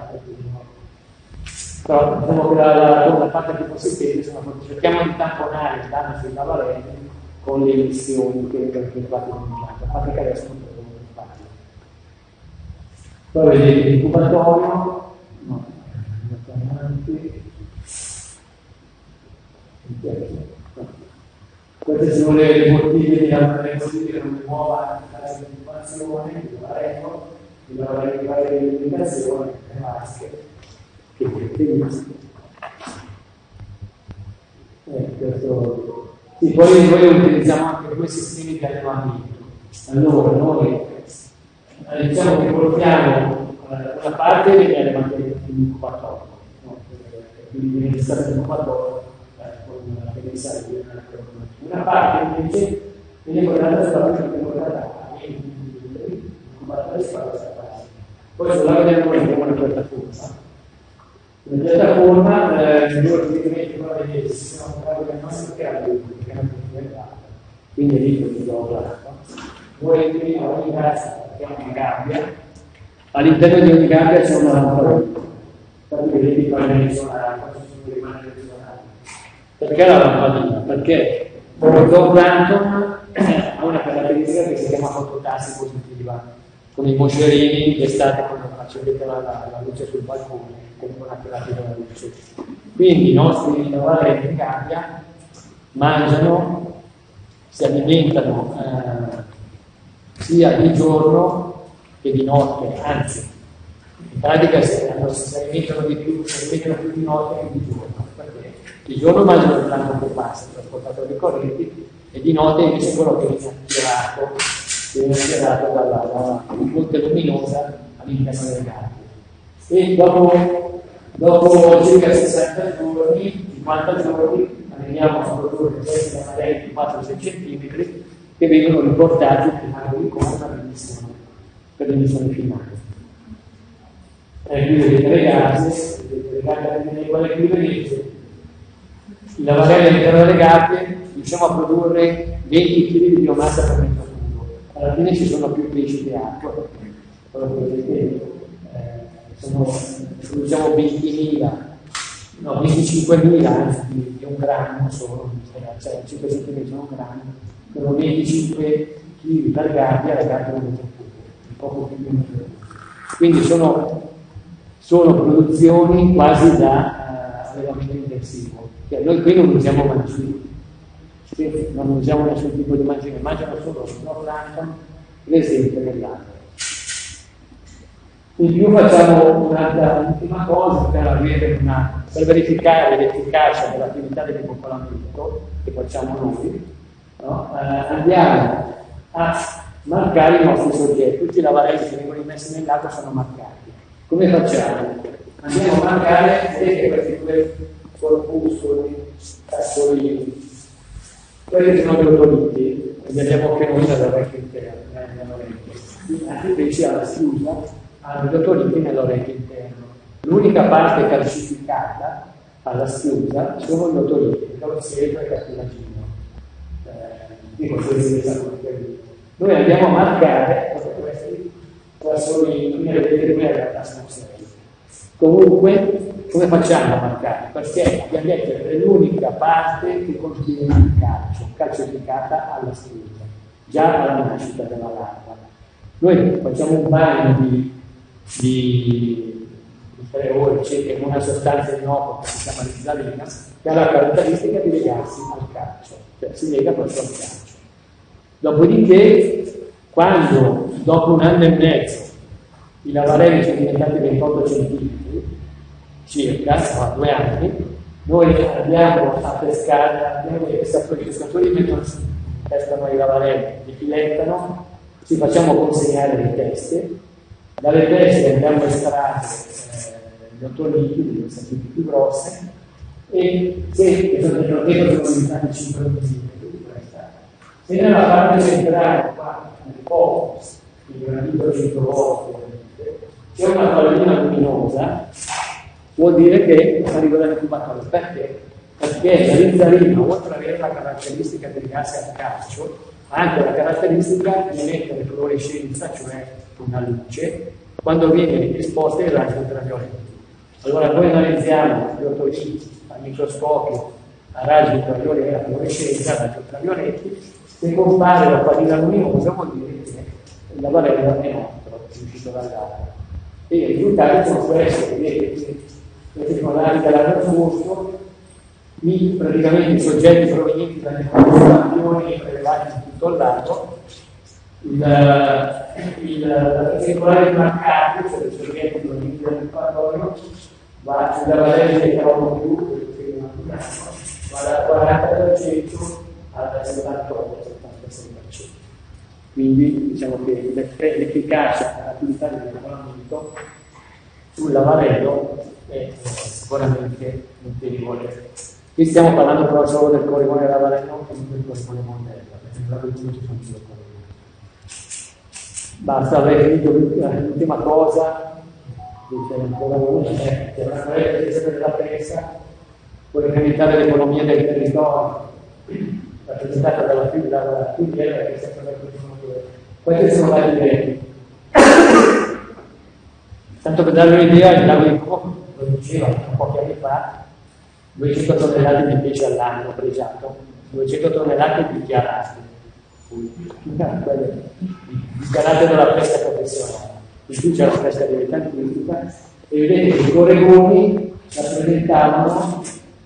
però diciamo che la parte più consistente sono cerchiamo di tamponare il danno sui lavaretti con le emissioni che infatti cominciate, a parte che adesso non devono farlo. Poi vedete l'incubatorio, no, andiamo avanti. Queste sono le bottiglie di bottiglie con le uova in fase di incubazione, il lavaretto, il lavaretto di varie alimentazione, le vasche che utilizzano. Sì, poi noi utilizziamo anche 2 sistemi di allevamento. Allora, noi diciamo che portiamo una parte degli allevamenti in incubatorio, no? Quindi viene stato incubatorio con la pendenza di una parte invece viene portata sulla parte che viene portata all'incubatore e spalla separata. Poi sulla vediamo una piattaforma. Una piattaforma, tipicamente quella vedete, si sono comprati del nostro che ha quindi è lì che trovo l'acqua. Noi qui a ogni casa abbiamo una gabbia, all'interno di ogni gabbia c'è una lampadina. Infatti vedete i pannelli solari, questi sono dei pannelli solari. Perché la lampadina? Perché il zooplancton ha una caratteristica che si chiama fototassi positiva, con i moscerini d'estate quando accendete la luce sul balcone, tengono anche la fila della luce. Quindi i nostri lavarelli in gabbia mangiano, si alimentano sia di giorno che di notte, anzi in pratica si alimentano più di notte che di giorno, perché di giorno mangiano il plancton che passa, trasportatori correnti, e di notte invece quello che viene attirato dalla fonte luminosa all'interno delle gabbie. E dopo circa 60 giorni, 50 giorni, arriviamo a produrre questi lavarelli di 4-6 cm che vengono riportati come una benedizione per l'emissione finale. Qui vedete le gabbie, qui vedete il lavarello all'interno delle gabbie, riusciamo a produrre 20 kg di biomassa per metro cubo. Alla fine ci sono più pesci che acqua, perché quello che vedete produciamo 25.000 anzi di un grammo solo, cioè 5 cm sono un grammo, sono 25 kg per gabbia, la gabbia un metro cubo, un poco più di un metro cubo. Quindi sono produzioni quasi da allevamento intensivo. Cioè, noi qui non usiamo mangimi, non usiamo nessun tipo di mangime, mangiano solo il zooplancton, l'esempio dell'acqua. In più facciamo un'altra ultima cosa per verificare l'efficacia dell'attività del ripopolamento che facciamo noi, no? Andiamo a marcare i nostri soggetti. Tutti i lavarelli che vengono immessi nel lago sono marcati. Come facciamo? Andiamo a marcare, vedete questi due corpuscoli, sassolini. Quelli sono gli otoliti, li abbiamo anche noi nell'orecchio interno. Invece alla schiusa hanno gli otoliti nell'orecchio interno. L'unica parte calcificata alla schiusa sono gli otoliti, il calceto e il cartilagino. Noi andiamo a marcare questi sassolini, vedete qui in realtà sono 6. Comunque, come facciamo a marcare? Perché abbiamo detto che è l'unica parte che contiene il calcio, calcificata alla schiusa, già alla nascita della larva. Noi facciamo un bagno di 3 ore circa in una sostanza innocua che si chiama rizzalina, che ha la caratteristica di legarsi al calcio, cioè si lega proprio al calcio. Dopodiché, quando dopo 1 anno e mezzo i lavarelli sono diventati 28 cm circa, 2 anni, noi andiamo a pescare, i pescatori pescano i lavarelli, li filettano, ci facciamo consegnare le teste, dalle teste andiamo a estrarre gli otoliti, le sapete più grosse, e se sono diventati 5 mm di questa. Se nella parte centrale, qua, nel focus, il granito citoloso, c'è una pallina luminosa, vuol dire che arriva dall'incubatore. Perché? Perché la rizzarina, oltre ad avere la caratteristica di legarsi al calcio, ha anche la caratteristica di emettere fluorescenza, cioè una luce, quando viene esposta ai raggi ultravioletti. Allora noi analizziamo gli otoliti al microscopio a raggi ultravioletti, a fluorescenza, a raggi ultravioletti, se compare la pallina luminosa vuol dire che il lavarello è nostro, è uscito dall'acqua. E i risultati sono questi, vedete, questi sono dati dall'anno scorso, praticamente i soggetti provenienti dalle popolazioni prelevati in tutto il lago, la circolare di marcati, cioè i soggetti provenienti dall'inquadorio, va sul lavarello che trovo più, va dal 40% al 78-76%. Quindi diciamo che l'efficacia dell'attività di ripopolamento sul lavarello è sicuramente notevole. Qui stiamo parlando però solo del corimone lavarello e non del corimone mondella, perché nella produzione ci sono solo Basta, avrei finito l'ultima cosa, dice ancora una, che la corretta della presa può incrementare l'economia del territorio, rappresentata dalla filiera che è sempre la consumatore. Questi sono vari livelli. Tanto per darvi un'idea, il lago di Como produceva un po' di anni fa 200 tonnellate di pesce all'anno pregiato, 200 tonnellate dichiarate, dichiarate dalla pesca professionale. In più c'è la pesca dilettantistica e vedete che i corregoni rappresentavano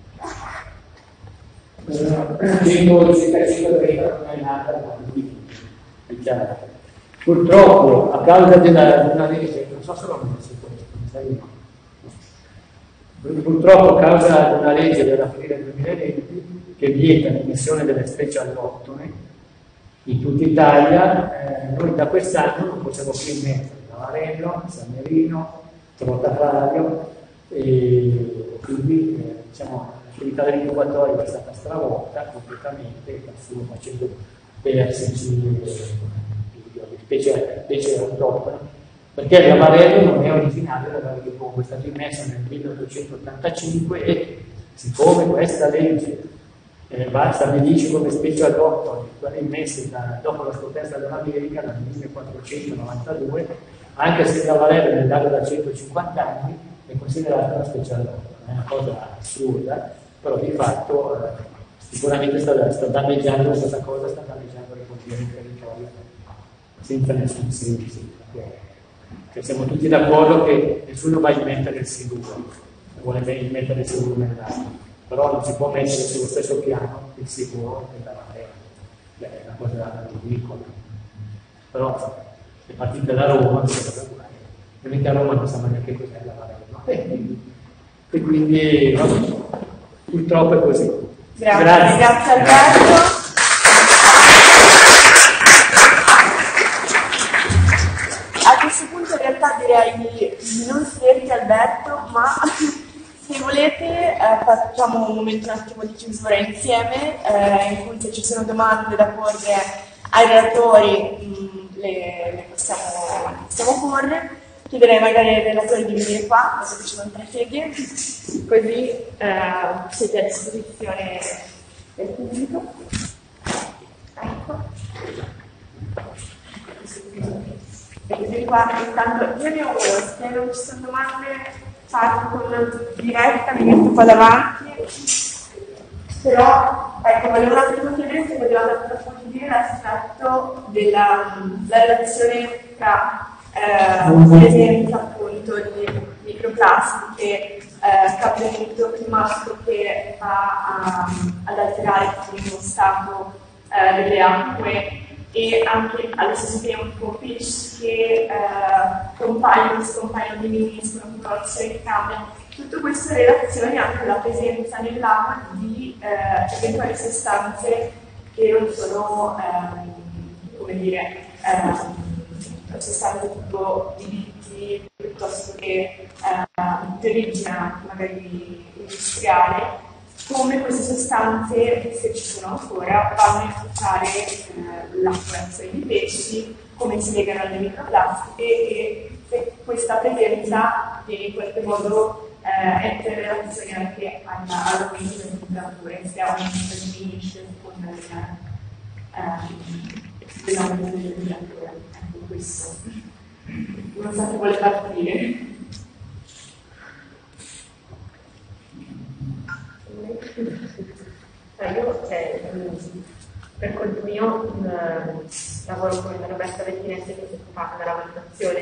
135 tonnellate di dichiarate. Purtroppo, a causa di una legge, non so se l'ho messo questo, mi sa di no. Purtroppo, a causa di una legge dell'aprile 2020 che vieta l'emissione delle specie alloctone in tutta Italia, noi da quest'anno non possiamo più immettere Navarello, San Marino, Trotafario, e quindi diciamo, l'attività dell'incubatorio è stata stravolta completamente, stiamo facendo persici specie autoctone, perché il Navarello non è originario della Valle di Como, è stato immesso nel 1885 e siccome questa legge stabilisce come specie autoctone quelle immesse dopo la scoperta dell'America nel 1492, anche se il Navarello nel dato da 150 anni è considerata una specie autoctone, è una cosa assurda, però di fatto sicuramente sta danneggiando questa cosa, sta danneggiando l'economia del territorio senza nessun senso. Cioè, siamo tutti d'accordo che nessuno va a immettere il siluro, vuole immettere il siluro nell'acqua, però non si può mettere sullo stesso piano il siluro e la marea. È una cosa ridicola. Però se partite da Roma, ovviamente a Roma non sa neanche cos'è la marea. E quindi purtroppo è così. Grazie Alberto. A questo punto in realtà direi di non sederti Alberto, ma se volete facciamo un momento un attimo di chiusura insieme, in cui se ci sono domande da porre ai relatori le possiamo porre. Chiederei magari ai relatori di venire qua, dato che ci sono 3 sedie, così siete a disposizione del pubblico. Ecco. E così qua, intanto io ne ho uno, se non ci sono domande parto con una diretta, mi metto qua davanti, però ecco, volevo un attimo chiedere se potevate approfondire l'aspetto della relazione tra presenza appunto di microplastiche, cambiamento climatico che va ad alterare lo stato delle acque e anche allo stesso tempo pesci che compaiono, scompaiono, diminuiscono, popolazioni che cambiano. Tutto questo in relazione anche alla presenza nell'acqua di eventuali sostanze che non sono, come dire, sostanze tipo liquidi piuttosto che di origine magari industriale, come queste sostanze, se ci sono ancora, vanno a inficiare l'acqua di pesci, come si legano alle microplastiche e se questa presenza viene in qualche modo entra in relazione anche all'aumento delle temperature, se aumenta o diminuisce dell'aumento delle temperature. Ecco questo. Non so se vuole partire. Io per conto mio lavoro con Roberta Bettinese che si occupa della valutazione.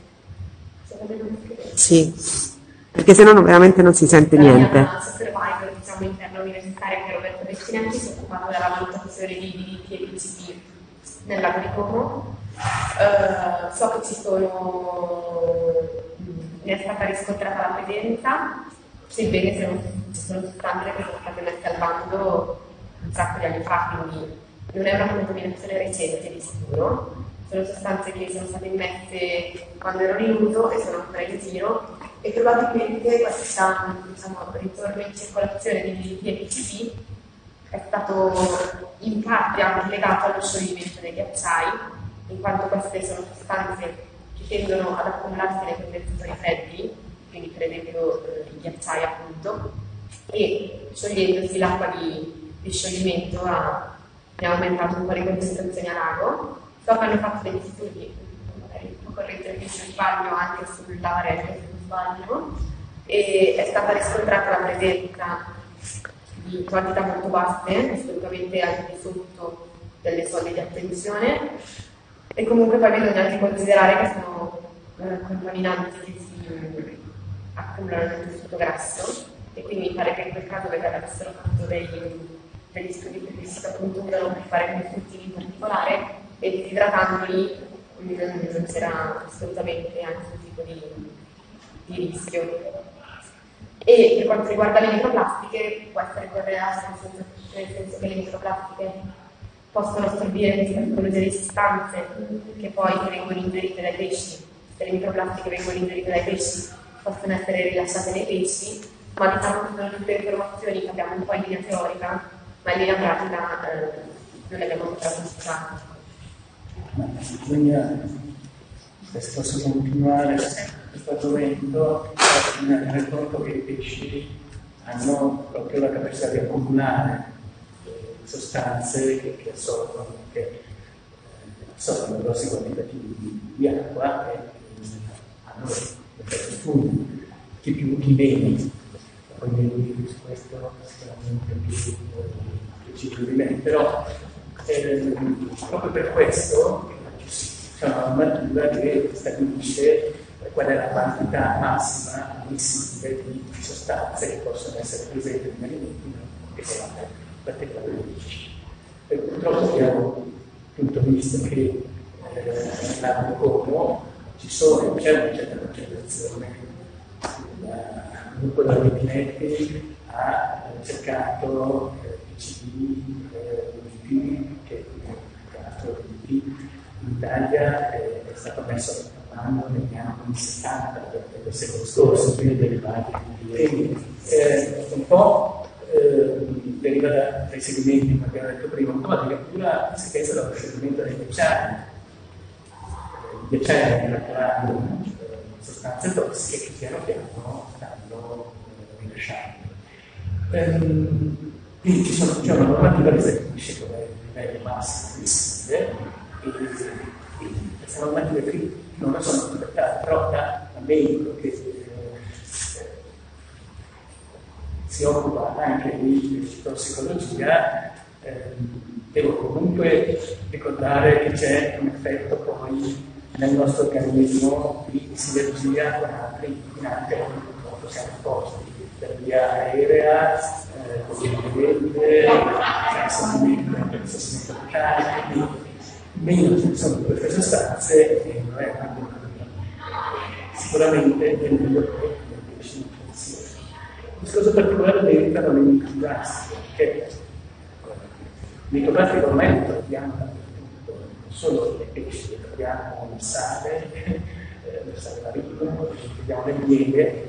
Sì, perché se no veramente non si sente niente. La supervisor, diciamo, interna universitaria che è Roberta Bettinese si è occupata della valutazione di diritti e PCP nel lago di Como. So che ci sono, ne è stata riscontrata la presenza, sebbene sono sostanze che sono state messe al bando un sacco di anni fa, quindi non è una contaminazione recente di sicuro, sono sostanze che sono state immesse quando erano in uso e sono ancora in giro e probabilmente questo ritorno in circolazione di PCB è stato in parte anche legato allo scioglimento dei ghiacciai in quanto queste sono sostanze che tendono ad accumularsi nei condensatori freddi, quindi prendendo i ghiacciai appunto, e sciogliendosi l'acqua di scioglimento ne ha aumentato un po' le concentrazioni a lago. So che hanno fatto degli studi, magari può correggere se sbaglio, anche sull'area, se non sbaglio, e è stata riscontrata la presenza di quantità molto basse, assolutamente al di sotto delle soglie di attenzione, e comunque poi bisogna anche considerare che sono contaminanti che si accumulano nel tessuto grasso, e quindi mi pare che in quel caso avessero fatto degli studi che si appunto usano per fare costruttivi in particolare, e disidratandoli non c'era assolutamente nessun tipo di rischio. E per quanto riguarda le microplastiche può essere correlato, nel senso che le microplastiche possono assorbire questa tipologia di sostanze che poi vengono ingerite dai pesci. Se le microplastiche vengono ingerite dai pesci possono essere rilasciate nei pesci, ma diciamo che sono tutte informazioni che abbiamo un po' in linea teorica, ma in linea pratica non le abbiamo ancora considerate. Bisogna, se posso continuare questo argomento, bisogna tenere conto che i pesci hanno proprio la capacità di accumulare sostanze che assorbono grossi quantitativi di acqua e hanno l'effetto fungo, chi più chi meno. Poi lui su questo sicuramente più preciso di me, però proprio per questo c'è una normativa che stabilisce qual è la quantità massima ammissibile di sostanze che possono essere presenti in alimenti non particolarmente. Purtroppo abbiamo appunto visto che nell'ambito Como c'è una certa concentrazione. Il gruppo della Bettinetti ha cercato PCB, che tra l'altro in Italia è stato messo a mano negli anni 70 del secolo scorso, quindi derivati. Un po' deriva dai sedimenti, come abbiamo detto prima, un po' addirittura si pensa dallo scioglimento dei ghiacciai. I ghiacciai catturando sostanze tossiche che piano piano stanno rilasciando. Quindi c'è una normativa che stabilisce qual è il livello massimo possibile, e queste normative qui non sono rispettate, però da medico che si occupa anche di tossicologia, devo comunque ricordare che c'è un effetto poi nel nostro organismo di sinergia con altri inquinanti che purtroppo siamo esposti per via aerea, così ambiente, sentimento sociale, quindi meno ci sono queste sostanze e non è una sicuramente è meglio che nel pesce in funzione. Il discorso particolare meritano le microplastiche, perché le microplastiche ormai le troviamo dappertutto, non solo nei pesci, le troviamo nel sale marino, le troviamo nel miele,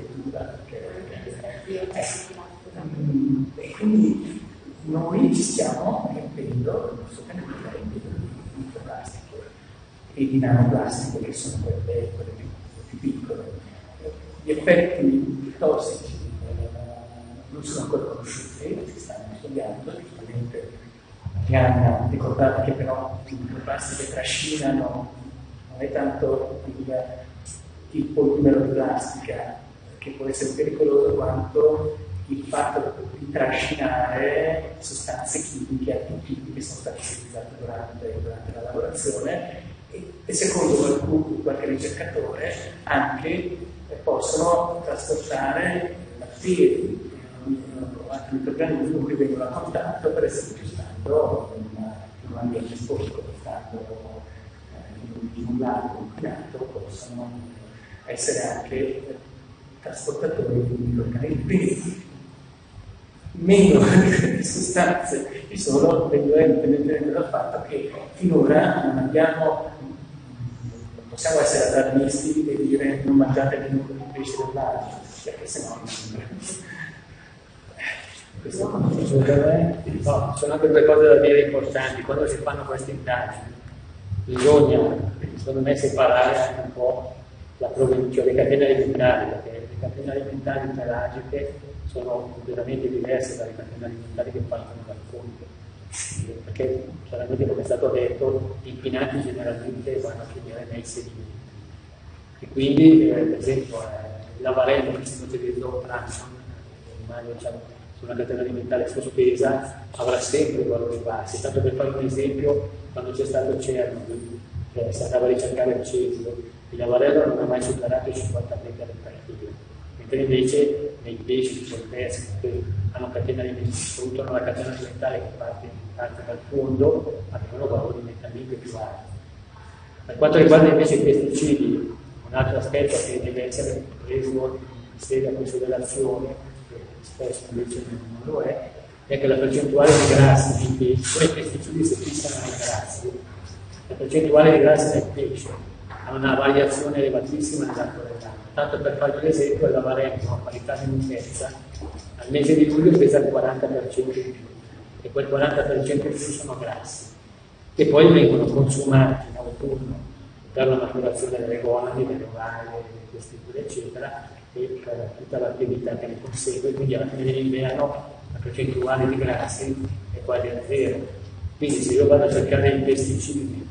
e quindi noi ci stiamo riempendo il nostro pianeta di microplastiche e di nanoplastiche, che sono quelle più piccole. Gli effetti tossici non sono ancora conosciuti, si stanno studiando, giustamente Arianna ricordate che però le microplastiche trascinano, non è tanto il polimero di plastica che può essere pericoloso quanto il fatto di trascinare sostanze chimiche attivi che sono state utilizzate durante la lavorazione e secondo qualche ricercatore anche possono trasportare batteri o altri microrganismi con cui vengono a contatto, per esempio stando in un ambiente esposto, stando in un lago inquinato, possono essere anche trasportatori di microrganismi. Quindi meno sostanze ci sono, indipendentemente dal fatto che finora non possiamo essere allarmisti e dire non mangiate più il pesce dell'altro, perché sennò assolutamente. No, sono anche due cose da dire importanti. Quando si fanno queste indagini bisogna, secondo me, separare anche un po' cioè le catene alimentari, perché le catene alimentari pelagiche sono veramente diverse dalle catene alimentari che partono dal fondo, perché chiaramente, come è stato detto, gli inquinanti generalmente vanno a finire nei sedimenti. E quindi, per esempio, il lavarello che si utilizza plankton, animale, diciamo, su una catena alimentare sospesa, avrà sempre valori bassi. Tanto per fare un esempio, quando c'è stato Chernobyl, si andava a ricercare il cesio, il lavarello non ha mai superato i 50 metri per chilo, mentre invece nei pesci sottesi che hanno catena alimentare, la catena alimentare che parte dal fondo, avevano valori nettamente più alti. Per quanto riguarda invece i pesticidi, un altro aspetto che deve essere preso in seria considerazione, che spesso invece non lo è che la percentuale di grassi nei pesci, i pesticidi si fissano nei grassi, la percentuale di grassi nel pesce ha una variazione elevatissima nell'arco dell'anno. Tanto per farvi un esempio, il lavarello a parità di lunghezza al mese di luglio pesa il 40% in più, e quel 40% in più sono grassi, che poi vengono consumati in autunno per la maturazione delle gonadi, delle ovaie, dei testicoli, eccetera, e per tutta l'attività che ne consegue, quindi alla fine dell'inverno la percentuale di grassi è quasi a zero. Quindi se io vado a cercare i pesticidi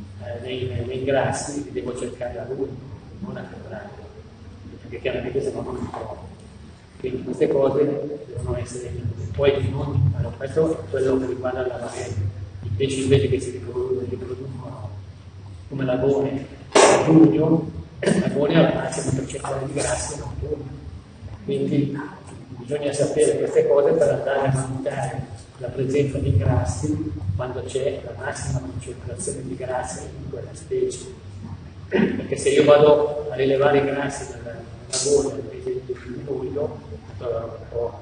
nei grassi, li devo cercare a luglio, non a febbraio, perché chiaramente se no non li trovo. Quindi queste cose devono essere, poi non, allora, questo è quello che riguarda il lavarello. I pesci invece che si riproducono come l'agone a giugno, l'agone ha la massima percentuale di grassi in autunno. Quindi bisogna sapere queste cose per andare a valutare la presenza di grassi quando c'è la massima concentrazione di grassi in quella specie. Perché se io vado a rilevare i grassi dall'agone nel mese di luglio, allora un po'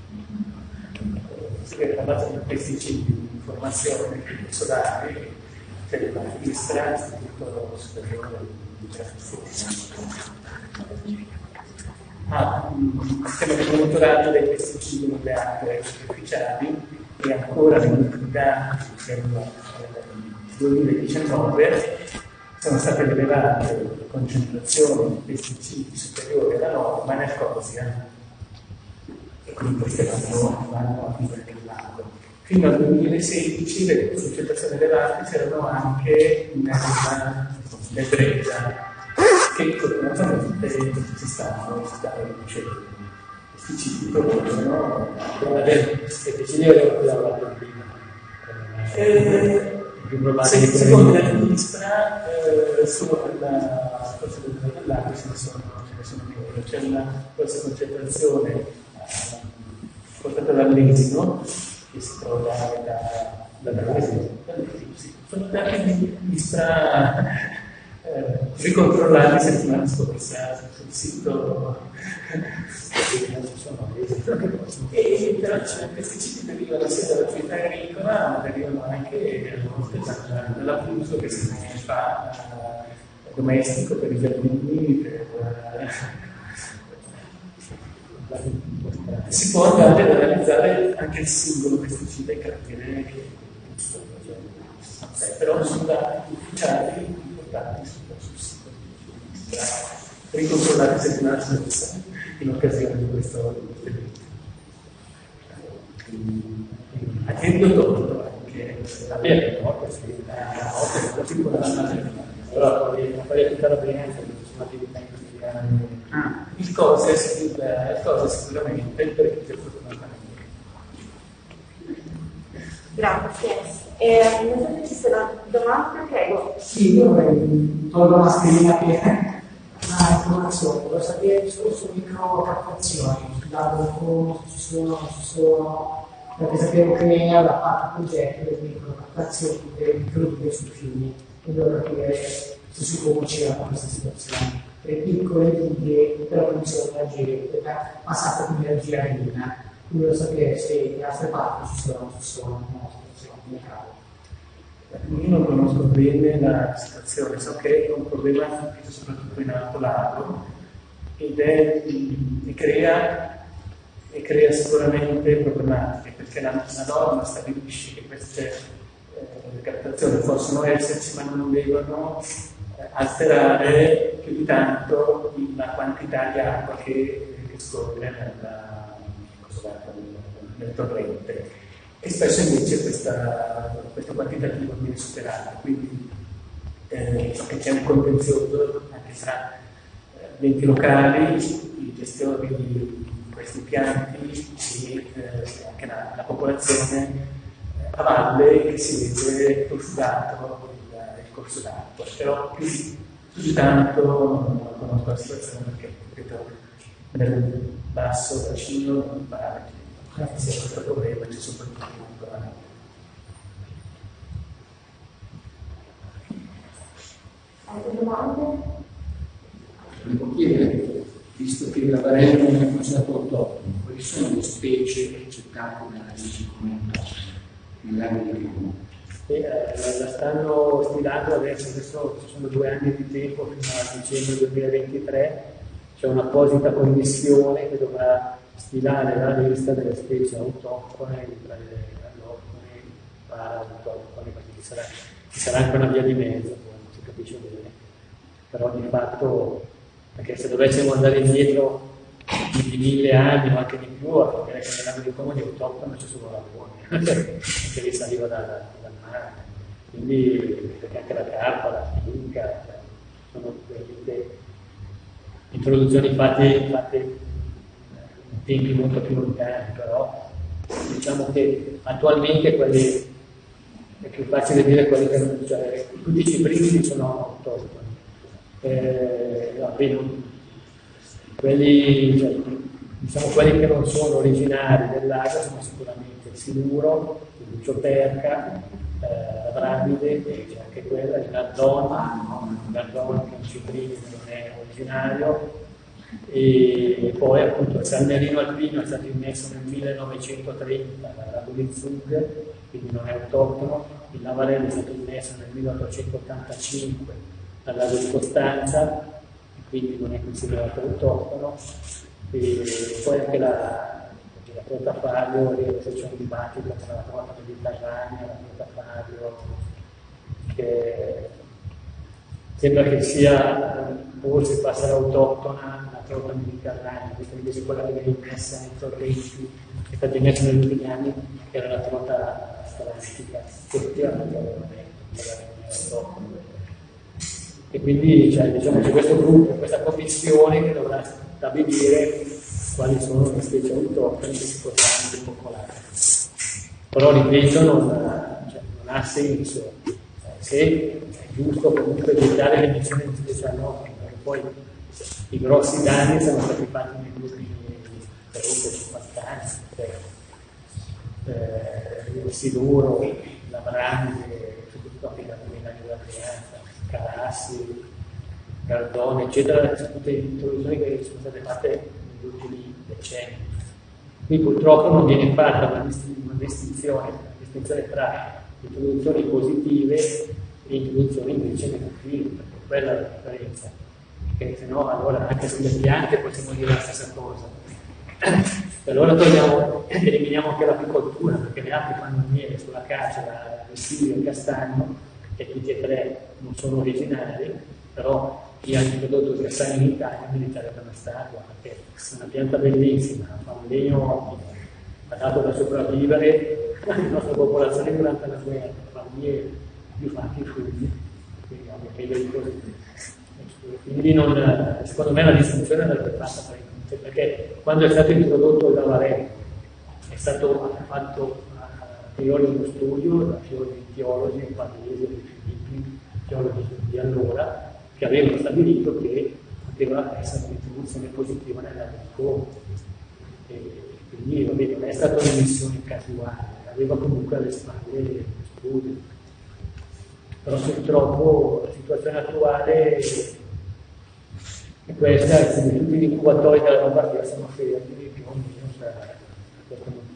la base di pesticidi, informazione che posso dare, c'è la finestra, l'istituto superiore di stiamo monitorando dei pesticidi nelle acque superficiali e ancora nei dati del 2019 sono state rilevate concentrazioni di pesticidi superiori alla norma in Escocia, e quindi queste vanno a vivere nel lago. Fino al 2016 le concentrazioni elevate c'erano anche nel Breda, che fortunatamente si stanno riducendo. I pesticidi producono pesticidi avevano lavorato prima. Secondo la ministra, sulla forza dell'acqua ce ne sono meno. C'è una grossa concentrazione portata dall'Esino, che si trova dall'Esino. Sono dati di ministra ricontrollati settimana scorsa sul sito. E però i pesticidi derivano sia dall'attività agricola, ma derivano anche dall'abuso che se ne fa domestico per i giardini, si può andare ad analizzare anche il singolo pesticida e capire che però sono dati ufficiali importanti sul sito ricontrollati settimana scorsa in occasione di questo evento. Attendo tutto anche la vera notte, Però non fare tutta la presenza di attività industriali. il cose sicuramente perché fortunatamente. Grazie. Non so se ci sono domande, prego. Sì, io vorrei togliere una schedina piena, una informazione, voglio sapere il discorso microcaptazioni, sul lato ci sono, perché sapevo che aveva fatto un progetto delle microcaptazioni, delle microdue sui fiumi, e devo capire se si può uscire da questa situazione. Le piccole dighe per la produzione di energia elettrica passate con energia marina, quindi voglio sapere se in altre parti ci sono una situazione locale. Io non conosco bene la situazione, so che è un problema soprattutto in alto lago e crea sicuramente problematiche, perché la norma stabilisce che queste captazione possono esserci, ma non devono alterare più di tanto la quantità di acqua che scorre nel torrente. E spesso invece questo quantitativo viene superato, quindi so che c'è un contenzioso anche tra enti locali, i gestori di questi impianti e anche la popolazione a valle che si vede prosciugato il corso d'acqua. Però più di tanto non conosco la situazione perché ripeto, nel basso bacino non pare che sia questo problema, c'è soprattutto ancora. Altre domande? Volevo chiedere, visto che la Varella non è considerato autoctono, quali sono le specie accettate dalla legge come autoctone nell'area di Roma? La stanno stilando adesso ci sono 2 anni di tempo fino a dicembre 2023, c'è un'apposita commissione che dovrà stilare la lista delle specie autoctone, alloctone, para-autoctone, quindi ci sarà anche una via di mezzo, non si capisce bene, però di fatto, perché se dovessimo andare indietro di 1000 anni o anche di più, a vedere che nell'ambito di Como di autoctone c'è solo la buona, che risaliva dal mare, quindi perché anche la carpa, la finca, sono veramente introduzioni fatte in tempi molto più lontani, però diciamo che attualmente quelli è più facile dire quelli che cioè, tutti i ciprini sono autoctoni. Quelli, cioè, diciamo, quelli che non sono originari dell'area sono sicuramente il siluro, il lucioperca, la bramide, c'è anche quella, il nardone che è un ciprino che non è originario, e poi appunto il salmerino alpino è stato immesso nel 1930 dalla Bulizug, quindi non è autoctono, il lavarello è stato immesso nel 1885 al lago di Costanza, quindi non è considerato autoctono, e poi anche la Trota-Fario, se c'è un dibattito tra la trota mediterranea e la Trota-Fario, che sembra che sia, forse passa l'autoctona, la trota mediterranea, questa invece quella che viene immessa nei torrenti, che è stata immessa negli ultimi anni, che era la trota atlantica, che effettivamente non è autoctona. E quindi cioè, diciamo, c'è questo gruppo, questa commissione che dovrà stabilire quali sono le specie autoctone che si potranno ripopolare. Però ripeto, non ha senso, se è giusto comunque evitare l'emissione di specie alloctone, perché poi i grossi danni sono stati fatti negli ultimi 30-50 anni, il siluro, la bramide, soprattutto applicato nei danni della creanza, Calassi, Gardone, eccetera, sono tutte introduzioni che sono state fatte negli ultimi decenni. Qui purtroppo non viene fatta una distinzione tra introduzioni positive e introduzioni invece negative, perché quella è la differenza. Perché se no, allora anche sulle piante possiamo dire la stessa cosa. E allora eliminiamo anche l'apicoltura, perché le api fanno miele sulla cacia, il silio e il castagno, e tutti e 3 non sono originari, però chi ha introdotto il castagno in Italia meriterebbe una statua, perché è una pianta bellissima, fa un legno ottimo, ha dato da sopravvivere alla nostra popolazione durante la guerra, fa miele, più fa anche i funghi, quindi secondo me la distinzione andrebbe fatta perché quando è stato introdotto il lavarello è stato fatto priori uno studio da teologi in Pavese, di Filippi, teologi di allora, che avevano stabilito che poteva essere un'introduzione positiva nell'area di Como. Quindi non è stata un'emissione casuale, aveva comunque alle spalle lo studio. Però purtroppo la situazione attuale è questa, quindi tutti gli incubatori della Lombardia sono fermi più o meno per questo motivo.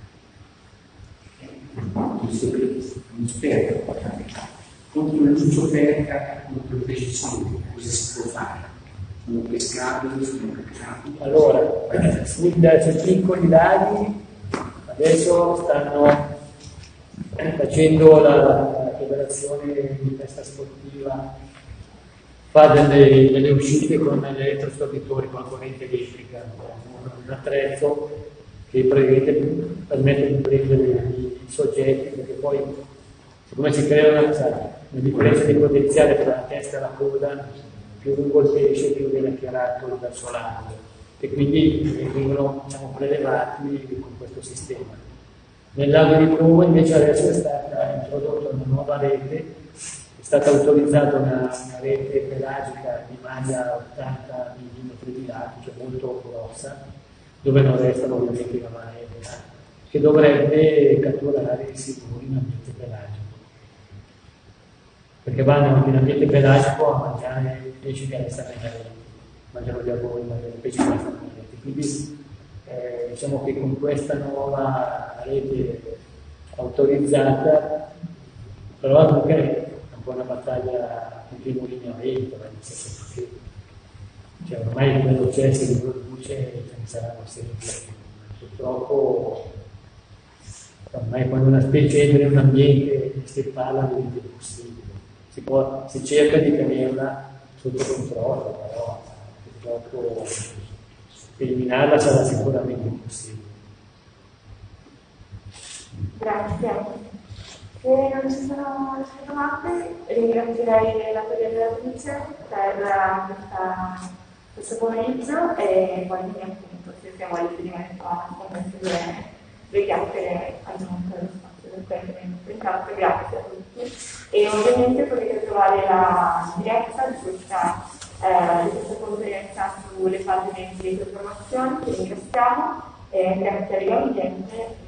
Un esperto contro il lucioperca, contro il pesce sangue, cosa si può fare? Sono pescabili, sono pescabili. Allora, sui piccoli laghi adesso stanno facendo federazione di pesca sportiva fa delle uscite con elettrostornitori, con la corrente elettrica, un attrezzo che permette di prendere i soggetti, perché poi siccome si crea una differenza di potenziale tra la testa e la coda, più lungo il pesce, più viene attirato verso l'angolo, e quindi vengono, diciamo, prelevati con questo sistema. Nel lago di Como invece adesso è stata introdotta una nuova rete, è stata autorizzata una rete pelagica di maglia 80 mm di lato, cioè molto grossa, dove non restano ovviamente i lavaretti, che dovrebbe catturare i siluri in ambiente pelagico. Perché vanno anche in ambiente pelagico a mangiare pesci che restano in rete, mangiano gli agoni, mangiano i pesci che restano in rete. Quindi diciamo che con questa nuova rete autorizzata, però comunque è un po' una battaglia anche in mulino a vento, nel senso che cioè, ormai quello c'è, si produce e ce ne saranno sempre. Purtroppo ormai quando una specie entra in un ambiente e si parla diventa impossibile. Si cerca di tenerla sotto controllo, però purtroppo eliminarla sarà sicuramente impossibile. Grazie. Se non ci sono altre domande, ringrazierei la collega della Commissione per questo pomeriggio e poi appunto se siamo a riferimento a queste due chiacchiere aggiunte allo spazio del questo. Intanto grazie a tutti e ovviamente potete trovare la diretta di questa conferenza sulle pagine di informazioni, che ringraziamo, grazie all'ambiente.